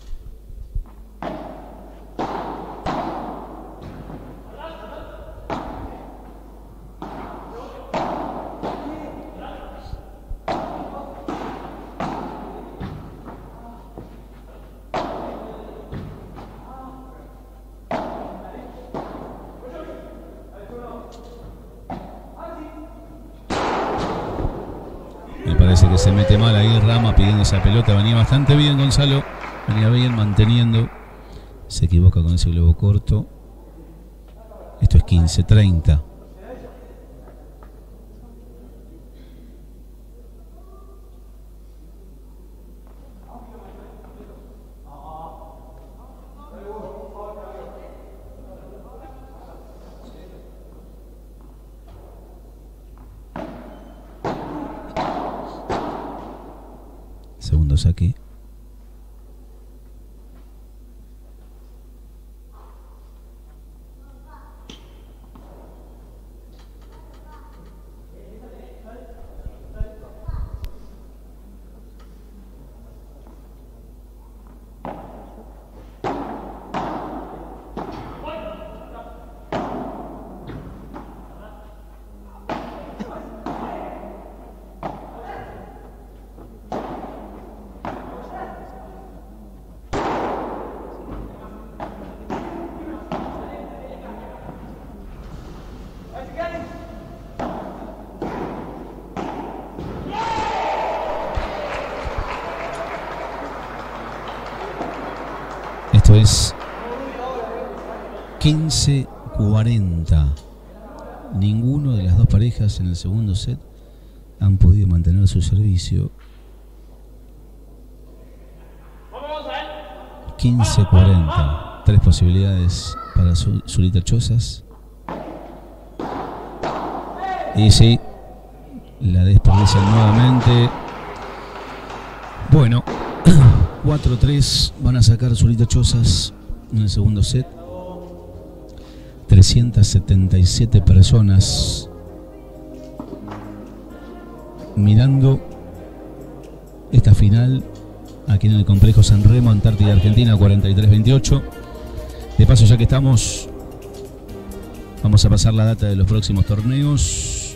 Parece que se mete mal ahí Rama pidiendo esa pelota. Venía bastante bien Gonzalo. Venía bien manteniendo. Se equivoca con ese globo corto. Esto es quince treinta. Segundo saque. Esto es quince cuarenta. Ninguno de las dos parejas en el segundo set han podido mantener su servicio. quince cuarenta. Tres posibilidades para Zulita Chozas. Y sí, la desperdician nuevamente. Bueno, cuatro tres van a sacar Zulita Chozas en el segundo set. trescientas setenta y siete personas mirando esta final aquí en el complejo San Remo, Antártida Argentina, cuarenta y tres veintiocho. De paso, ya que estamos, vamos a pasar la data de los próximos torneos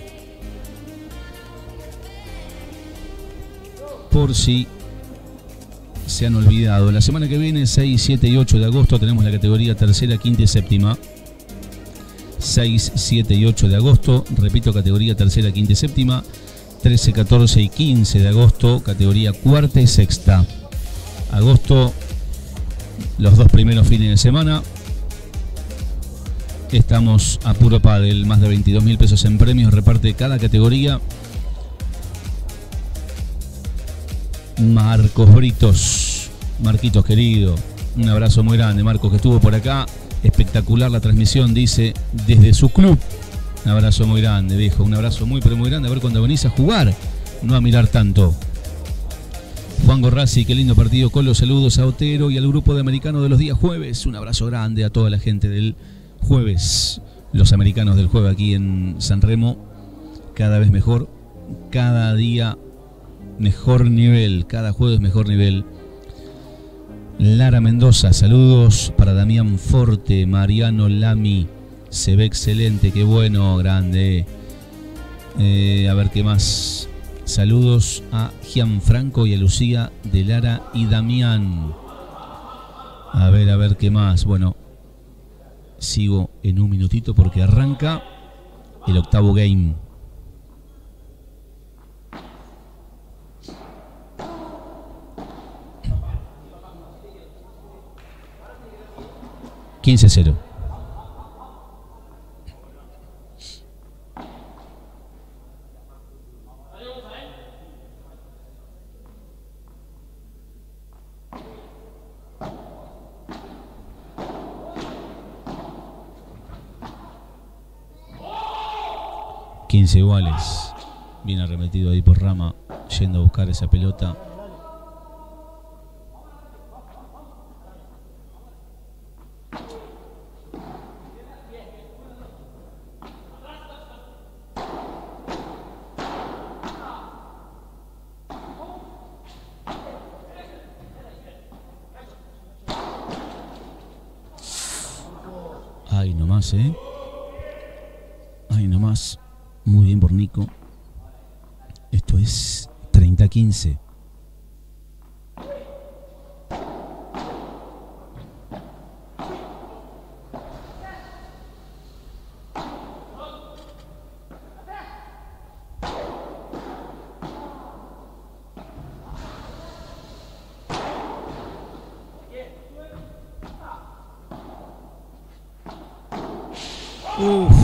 por si se han olvidado. La semana que viene, seis, siete y ocho de agosto, tenemos la categoría tercera, quinta y séptima. seis, siete y ocho de agosto, repito, categoría tercera, quinta y séptima. trece, catorce y quince de agosto, categoría cuarta y sexta. Agosto, los dos primeros fines de semana. Estamos a puro pádel, más de veintidós mil pesos en premios, reparte cada categoría. Marcos Britos, Marquitos querido, un abrazo muy grande, Marcos, que estuvo por acá. Espectacular la transmisión, dice, desde su club. Un abrazo muy grande, viejo, un abrazo muy pero muy grande. A ver cuando venís a jugar, no a mirar tanto. Juan Gorrasi, qué lindo partido. Con los saludos a Otero y al grupo de americanos de los días jueves. Un abrazo grande a toda la gente del jueves. Los americanos del jueves aquí en San Remo. Cada vez mejor. Cada día mejor nivel. Cada jueves mejor nivel. Lara Mendoza, saludos para Damián Forte. Mariano Lamy, se ve excelente, qué bueno, grande. Eh, a ver qué más. Saludos a Gianfranco y a Lucía de Lara y Damián. A ver, a ver qué más. Bueno, sigo en un minutito porque arranca el octavo game. quince cero. quince iguales. Bien arremetido ahí por Rama, yendo a buscar esa pelota. Ahí nomás, eh. Ahí nomás. Muy bien por Nico. Esto es treinta quince. Uf.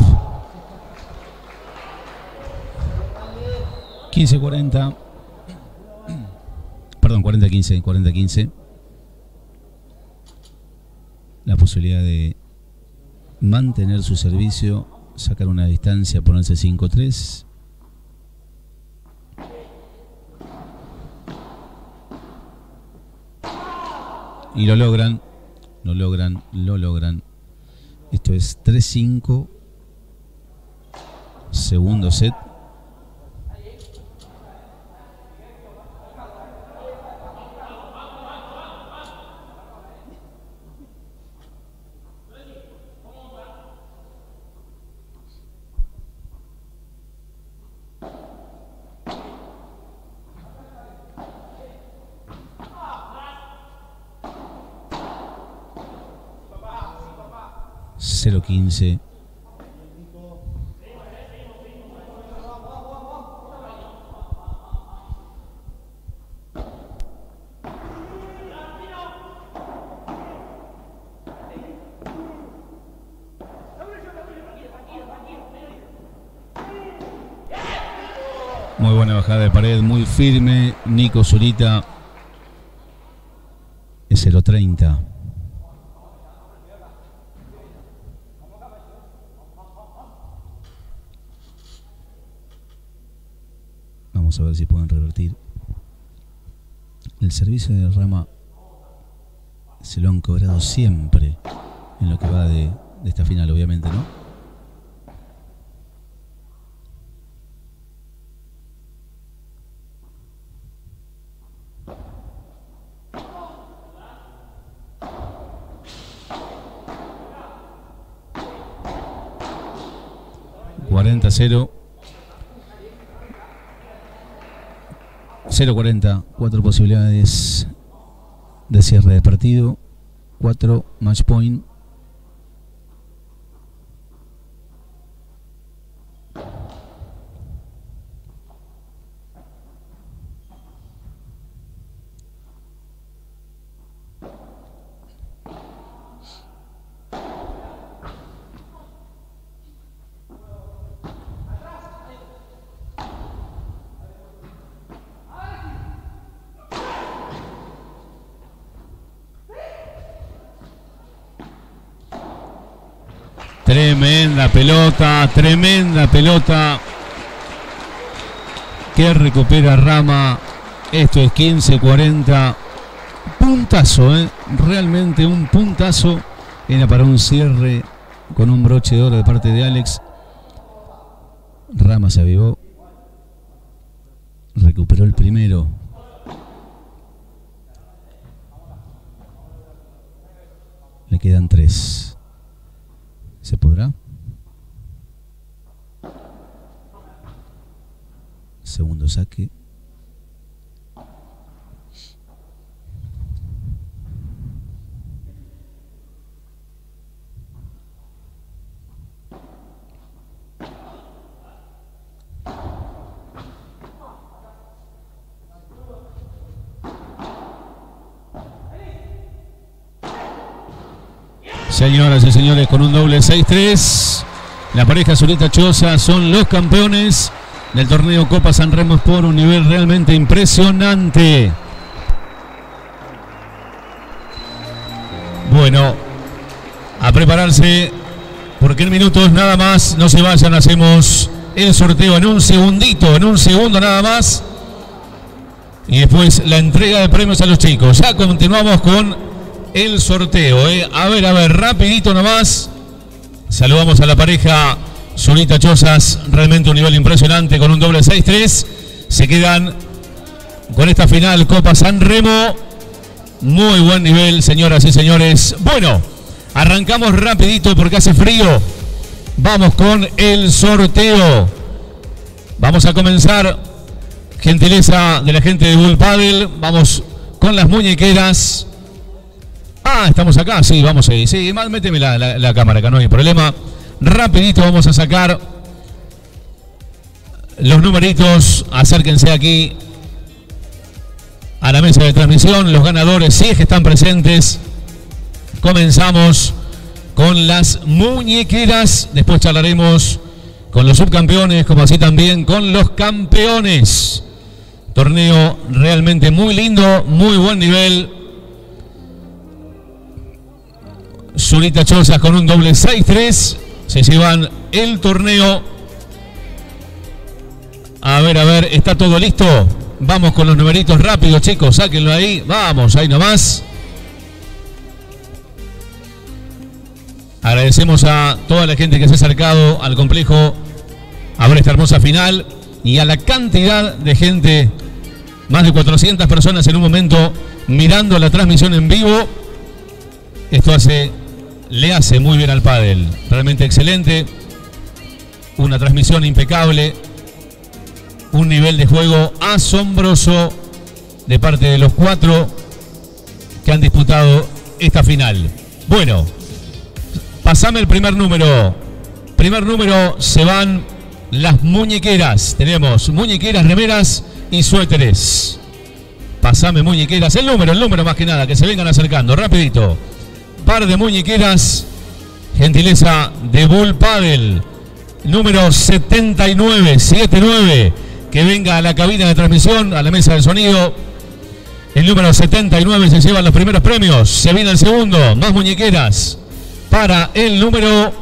quince cuarenta. Perdón, cuarenta quince, cuarenta quince. La posibilidad de mantener su servicio, sacar una distancia, ponerse cinco tres. Y lo logran, lo logran, lo logran. Esto es tres cinco. Segundo set. cero quince. Muy buena bajada de pared, muy firme. Nico Zurita. Es cero treinta. Vamos a ver si pueden revertir. El servicio de Rama se lo han cobrado siempre en lo que va de, de esta final, obviamente, ¿no? cuarenta a cero. cero cuarenta, cuatro posibilidades de cierre de partido, cuatro match point. Tremenda pelota, tremenda pelota que recupera Rama. Esto es quince cuarenta. Puntazo, ¿eh? Realmente un puntazo. Era para un cierre con un broche de oro de parte de Alex. Rama se avivó. Recuperó el primero. Le quedan tres. ¿Se podrá? Segundo saque. Señoras y señores, con un doble seis tres, la pareja Zurita Choza son los campeones del torneo Copa San Remo por un nivel realmente impresionante. Bueno, a prepararse, porque en minutos nada más, no se vayan, hacemos el sorteo en un segundito, en un segundo nada más. Y después la entrega de premios a los chicos. Ya continuamos con el sorteo, ¿eh? A ver, a ver, rapidito nomás. Saludamos a la pareja Zurita Chozas, realmente un nivel impresionante con un doble seis tres. Se quedan con esta final Copa San Remo. Muy buen nivel, señoras y señores. Bueno, arrancamos rapidito porque hace frío. Vamos con el sorteo. Vamos a comenzar. Gentileza de la gente de Bull Paddle. Vamos con las muñequeras. Ah, estamos acá, sí, vamos ahí. Sí, más méteme la, la, la cámara acá, no hay problema. Rapidito vamos a sacar los numeritos. Acérquense aquí a la mesa de transmisión. Los ganadores, si es que están presentes. Comenzamos con las muñequeras. Después charlaremos con los subcampeones, como así también con los campeones. Torneo realmente muy lindo, muy buen nivel. Zurita Chozas con un doble seis tres. Se llevan el torneo. A ver, a ver, ¿está todo listo? Vamos con los numeritos rápidos, chicos. Sáquenlo ahí. Vamos, ahí nomás. Agradecemos a toda la gente que se ha acercado al complejo a ver esta hermosa final. Y a la cantidad de gente, más de cuatrocientas personas en un momento mirando la transmisión en vivo. Esto hace... le hace muy bien al pádel, realmente excelente, una transmisión impecable, un nivel de juego asombroso de parte de los cuatro que han disputado esta final. Bueno, pasame el primer número. Primer número se van las muñequeras. Tenemos muñequeras, remeras y suéteres. Pasame muñequeras, el número, el número más que nada, que se vengan acercando, rapidito. Par de muñequeras, gentileza de Bull Paddle, número setenta y nueve, setenta y nueve, que venga a la cabina de transmisión, a la mesa de sonido. El número setenta y nueve se llevan los primeros premios. Se viene el segundo, más muñequeras para el número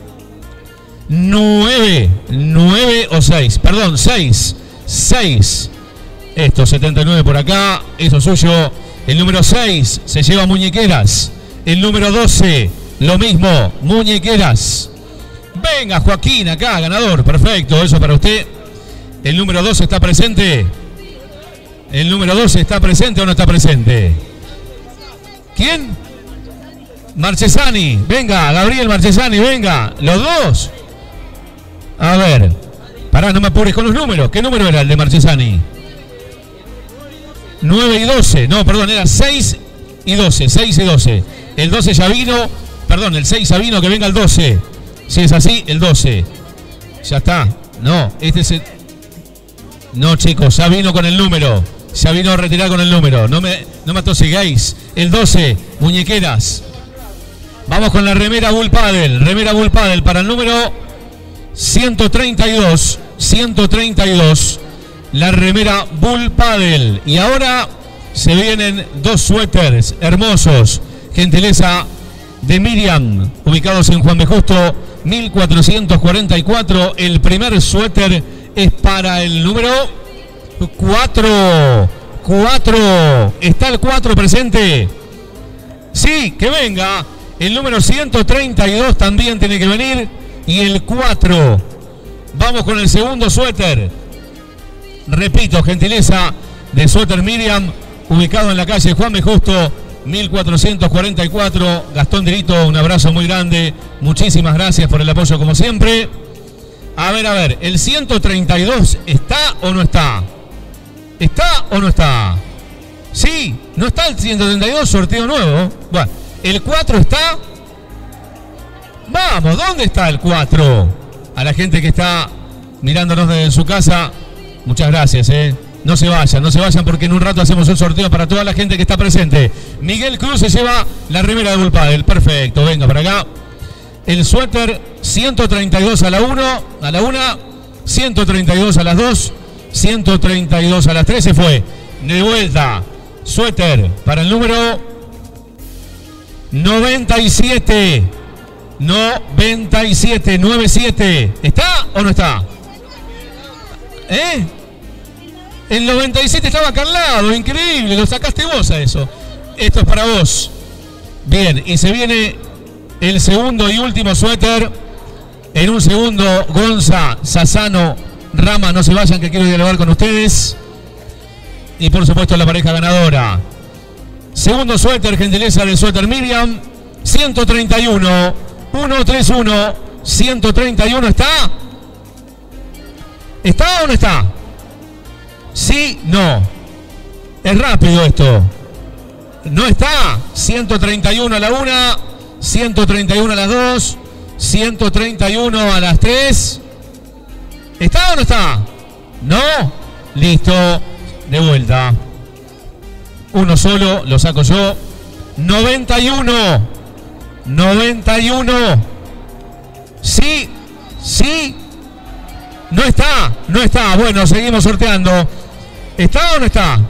nueve, nueve o seis, perdón, seis, seis. Esto, setenta y nueve por acá, eso suyo. El número seis se lleva muñequeras. El número doce, lo mismo, muñequeras. Venga, Joaquín, acá, ganador, perfecto, eso para usted. El número doce está presente. El número doce está presente o no está presente. ¿Quién? Marchesani, venga, Gabriel Marchesani, venga, los dos. A ver, pará, no me apures con los números. ¿Qué número era el de Marchesani? nueve y doce, no, perdón, era seis y doce, seis y doce. El doce ya vino, perdón, el seis ya vino, que venga el doce. Si es así, el doce. Ya está, no, este es el... No, chicos, ya vino con el número. Ya vino a retirar con el número. No me, no me atosigáis. El doce, muñequeras. Vamos con la remera Bull Paddle. Remera Bull Paddle para el número ciento treinta y dos. ciento treinta y dos. La remera Bull Paddle. Y ahora se vienen dos suéteres hermosos. Gentileza de Miriam. Ubicados en Juan B. Justo, mil cuatrocientos cuarenta y cuatro. El primer suéter es para el número cuatro. cuatro. ¿Está el cuatro presente? Sí, que venga. El número ciento treinta y dos también tiene que venir. Y el cuatro. Vamos con el segundo suéter. Repito, gentileza de Suéter Miriam, ubicado en la calle Juan B. Justo, mil cuatrocientos cuarenta y cuatro. Gastón Dirito, un abrazo muy grande. Muchísimas gracias por el apoyo como siempre. A ver, a ver, ¿el ciento treinta y dos está o no está? ¿Está o no está? Sí, no está el ciento treinta y dos, sorteo nuevo. Bueno, ¿el cuatro está? Vamos, ¿dónde está el cuatro? A la gente que está mirándonos desde su casa, muchas gracias, ¿eh? No se vayan, no se vayan porque en un rato hacemos un sorteo para toda la gente que está presente. Miguel Cruz se lleva la remera de Bull Paddle, perfecto, venga para acá. El suéter ciento treinta y dos a la uno, a la una, ciento treinta y dos a las dos, ciento treinta y dos a las tres, se fue. De vuelta, suéter para el número noventa y siete. noventa y siete, noventa y siete. ¿Está o no está? ¿Eh? El noventa y siete estaba acá al lado, increíble, lo sacaste vos a eso. Esto es para vos. Bien, y se viene el segundo y último suéter. En un segundo, Gonza, Sassano, Rama, no se vayan que quiero dialogar con ustedes. Y por supuesto la pareja ganadora. Segundo suéter, gentileza del Suéter Miriam, ciento treinta y uno, ciento treinta y uno, ciento treinta y uno, ¿está? ¿Está o no está? Sí, no. Es rápido esto. No está. ciento treinta y uno a la una, ciento treinta y uno a las dos, ciento treinta y uno a las tres. ¿Está o no está? No. Listo. De vuelta. Uno solo, lo saco yo. noventa y uno. noventa y uno. Sí, sí. No está, no está. Bueno, seguimos sorteando. ¿Está o no está?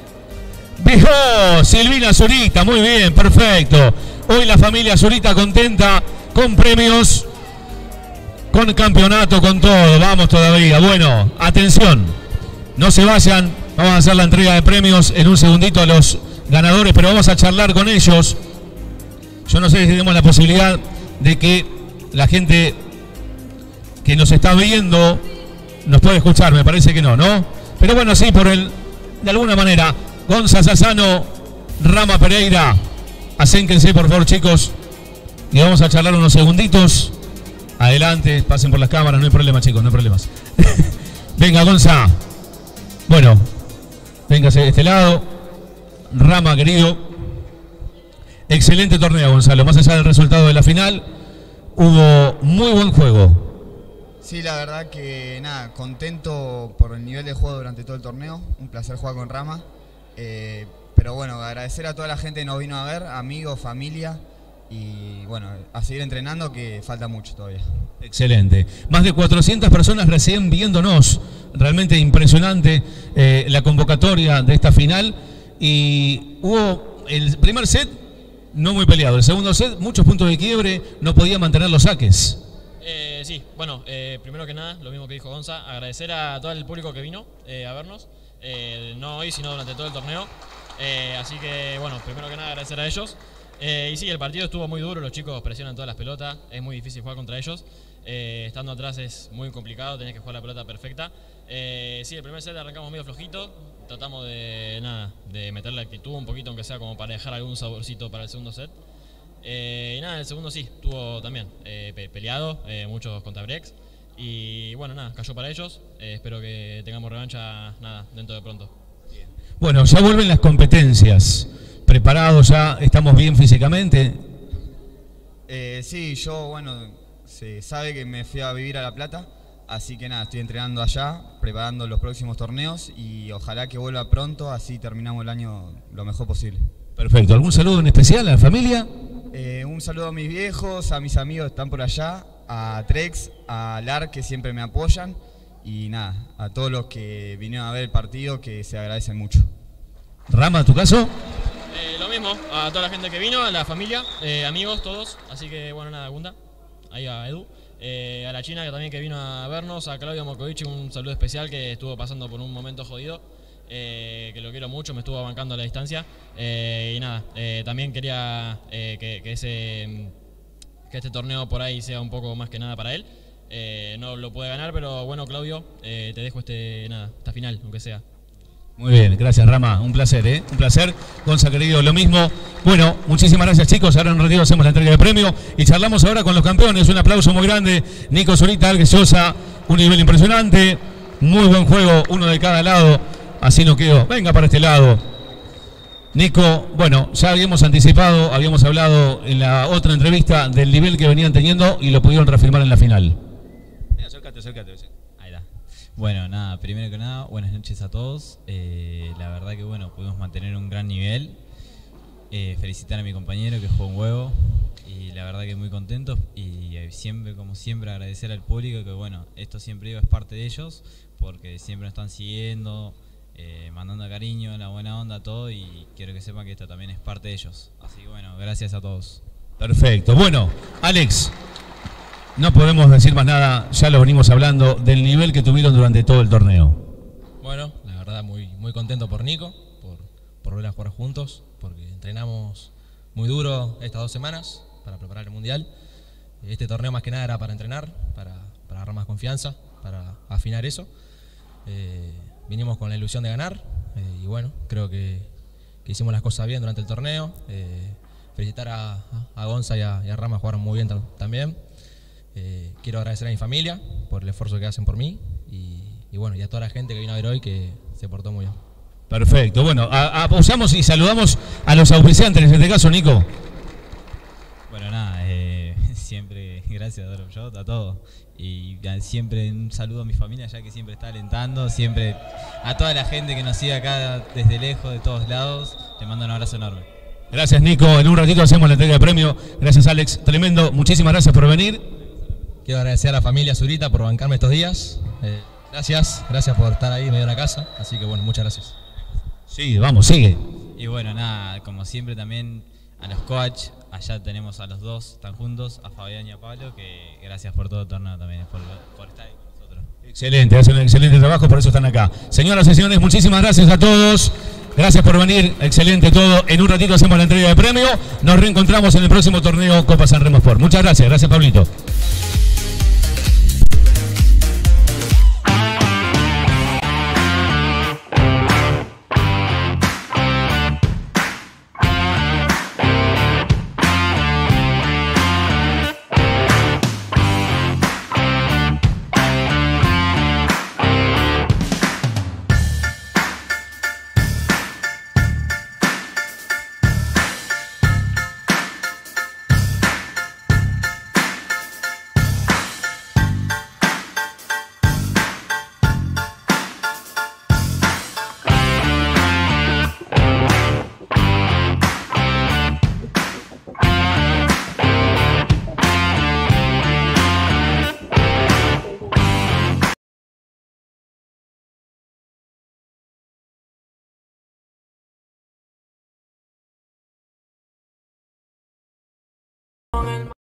Viejo, Silvina Zurita, muy bien, perfecto. Hoy la familia Zurita contenta con premios, con campeonato, con todo. Vamos todavía. Bueno, atención, no se vayan. Vamos a hacer la entrega de premios en un segundito a los ganadores, pero vamos a charlar con ellos. Yo no sé si tenemos la posibilidad de que la gente que nos está viendo nos puede escuchar, me parece que no, ¿no? Pero bueno, sí, por el, de alguna manera. Gonza, Sassano, Rama, Pereira, acénquense por favor, chicos, y vamos a charlar unos segunditos. Adelante, pasen por las cámaras, no hay problema, chicos, no hay problemas. Venga, Gonza. Bueno, véngase de este lado. Rama, querido. Excelente torneo, Gonzalo. Más allá del resultado de la final, hubo muy buen juego. Sí, la verdad que nada, contento por el nivel de juego durante todo el torneo. Un placer jugar con Rama. Eh, pero bueno, agradecer a toda la gente que nos vino a ver, amigos, familia. Y bueno, a seguir entrenando que falta mucho todavía. Excelente. Más de cuatrocientas personas recién viéndonos. realmente impresionante eh, la convocatoria de esta final. Y hubo el primer set no muy peleado, el segundo set muchos puntos de quiebre, no podía mantener los saques. Eh, sí, bueno, eh, primero que nada, lo mismo que dijo Gonza, agradecer a todo el público que vino eh, a vernos, eh, no hoy, sino durante todo el torneo. Eh, así que, bueno, primero que nada agradecer a ellos. Eh, y sí, el partido estuvo muy duro, los chicos presionan todas las pelotas, es muy difícil jugar contra ellos. Eh, estando atrás es muy complicado, tenés que jugar la pelota perfecta. Eh, sí, el primer set arrancamos medio flojito, tratamos de, nada, de meter la actitud un poquito, aunque sea como para dejar algún saborcito para el segundo set. Eh, y nada, el segundo sí, estuvo también eh, pe peleado, eh, muchos contra breaks. Y bueno, nada, cayó para ellos. Eh, espero que tengamos revancha, nada, dentro de pronto. Bueno, ya vuelven las competencias. ¿Preparados ya? ¿Estamos bien físicamente? Eh, sí, yo, bueno, se sabe que me fui a vivir a La Plata, así que nada, estoy entrenando allá, preparando los próximos torneos y ojalá que vuelva pronto, así terminamos el año lo mejor posible. Perfecto. ¿Algún saludo en especial a la familia? Eh, un saludo a mis viejos, a mis amigos que están por allá, a Trex, a Lar, que siempre me apoyan, y nada, a todos los que vinieron a ver el partido, que se agradecen mucho. Rama, ¿tu caso? Eh, lo mismo, a toda la gente que vino, a la familia, eh, amigos, todos. Así que, bueno, nada, Gunda, ahí a Edu. Eh, a la China que también que vino a vernos, a Claudio Mokovic, un saludo especial que estuvo pasando por un momento jodido. Eh, que lo quiero mucho, me estuvo bancando a la distancia. Eh, y nada, eh, también quería eh, que, que, ese, que este torneo por ahí sea un poco más que nada para él. Eh, no lo puede ganar, pero bueno, Claudio, eh, te dejo este, nada, esta final, aunque sea. Muy bien, gracias Rama, un placer, ¿eh? Un placer. Gonza, querido, lo mismo. Bueno, muchísimas gracias chicos, ahora en un ratito hacemos la entrega de premio y charlamos ahora con los campeones. Un aplauso muy grande, Nico Zurita, Alex Sosa, un nivel impresionante, muy buen juego, uno de cada lado, así no quedó. Venga para este lado. Nico, bueno, ya habíamos anticipado, habíamos hablado en la otra entrevista del nivel que venían teniendo y lo pudieron reafirmar en la final. Acércate, acércate. Ahí está. Bueno, nada, primero que nada, buenas noches a todos. Eh, la verdad que bueno, pudimos mantener un gran nivel. Eh, felicitar a mi compañero que jugó un huevo. Y la verdad que muy contentos. Y eh, siempre, como siempre, agradecer al público que bueno, esto siempre digo es parte de ellos. Porque siempre nos están siguiendo, eh, mandando cariño, la buena onda, todo. Y quiero que sepan que esto también es parte de ellos. Así que bueno, gracias a todos. Perfecto. Bueno, Alex, no podemos decir más nada, ya lo venimos hablando, del nivel que tuvieron durante todo el torneo. Bueno, la verdad muy, muy contento por Nico, por, por volver a jugar juntos, porque entrenamos muy duro estas dos semanas para preparar el Mundial. Este torneo más que nada era para entrenar, para, para agarrar más confianza, para afinar eso. Eh, vinimos con la ilusión de ganar eh, y bueno, creo que, que hicimos las cosas bien durante el torneo. Eh, felicitar a, a Gonza y a, y a Rama, jugaron muy bien también. Eh, quiero agradecer a mi familia por el esfuerzo que hacen por mí y, y bueno, y a toda la gente que vino a ver hoy que se portó muy bien. Perfecto, bueno, apoyamos y saludamos a los auspiciantes, en este caso, Nico. Bueno, nada, eh, siempre gracias a, a todos y siempre un saludo a mi familia ya que siempre está alentando, siempre a toda la gente que nos sigue acá desde lejos, de todos lados, te mando un abrazo enorme. Gracias Nico, en un ratito hacemos la entrega de premio. Gracias Alex, tremendo, muchísimas gracias por venir. Quiero agradecer a la familia Zurita por bancarme estos días. Eh, gracias, gracias por estar ahí medio en la casa. Así que bueno, muchas gracias. Sí, vamos, sigue. Y bueno, nada, como siempre también a los coach, allá tenemos a los dos, están juntos, a Fabián y a Pablo, que gracias por todo el torneo también, por, por estar ahí con nosotros. Excelente, hacen un excelente trabajo, por eso están acá. Señoras y señores, muchísimas gracias a todos. Gracias por venir, excelente todo. En un ratito hacemos la entrega de premio. Nos reencontramos en el próximo torneo Copa San Remo Sport. Muchas gracias, gracias Pablito. con el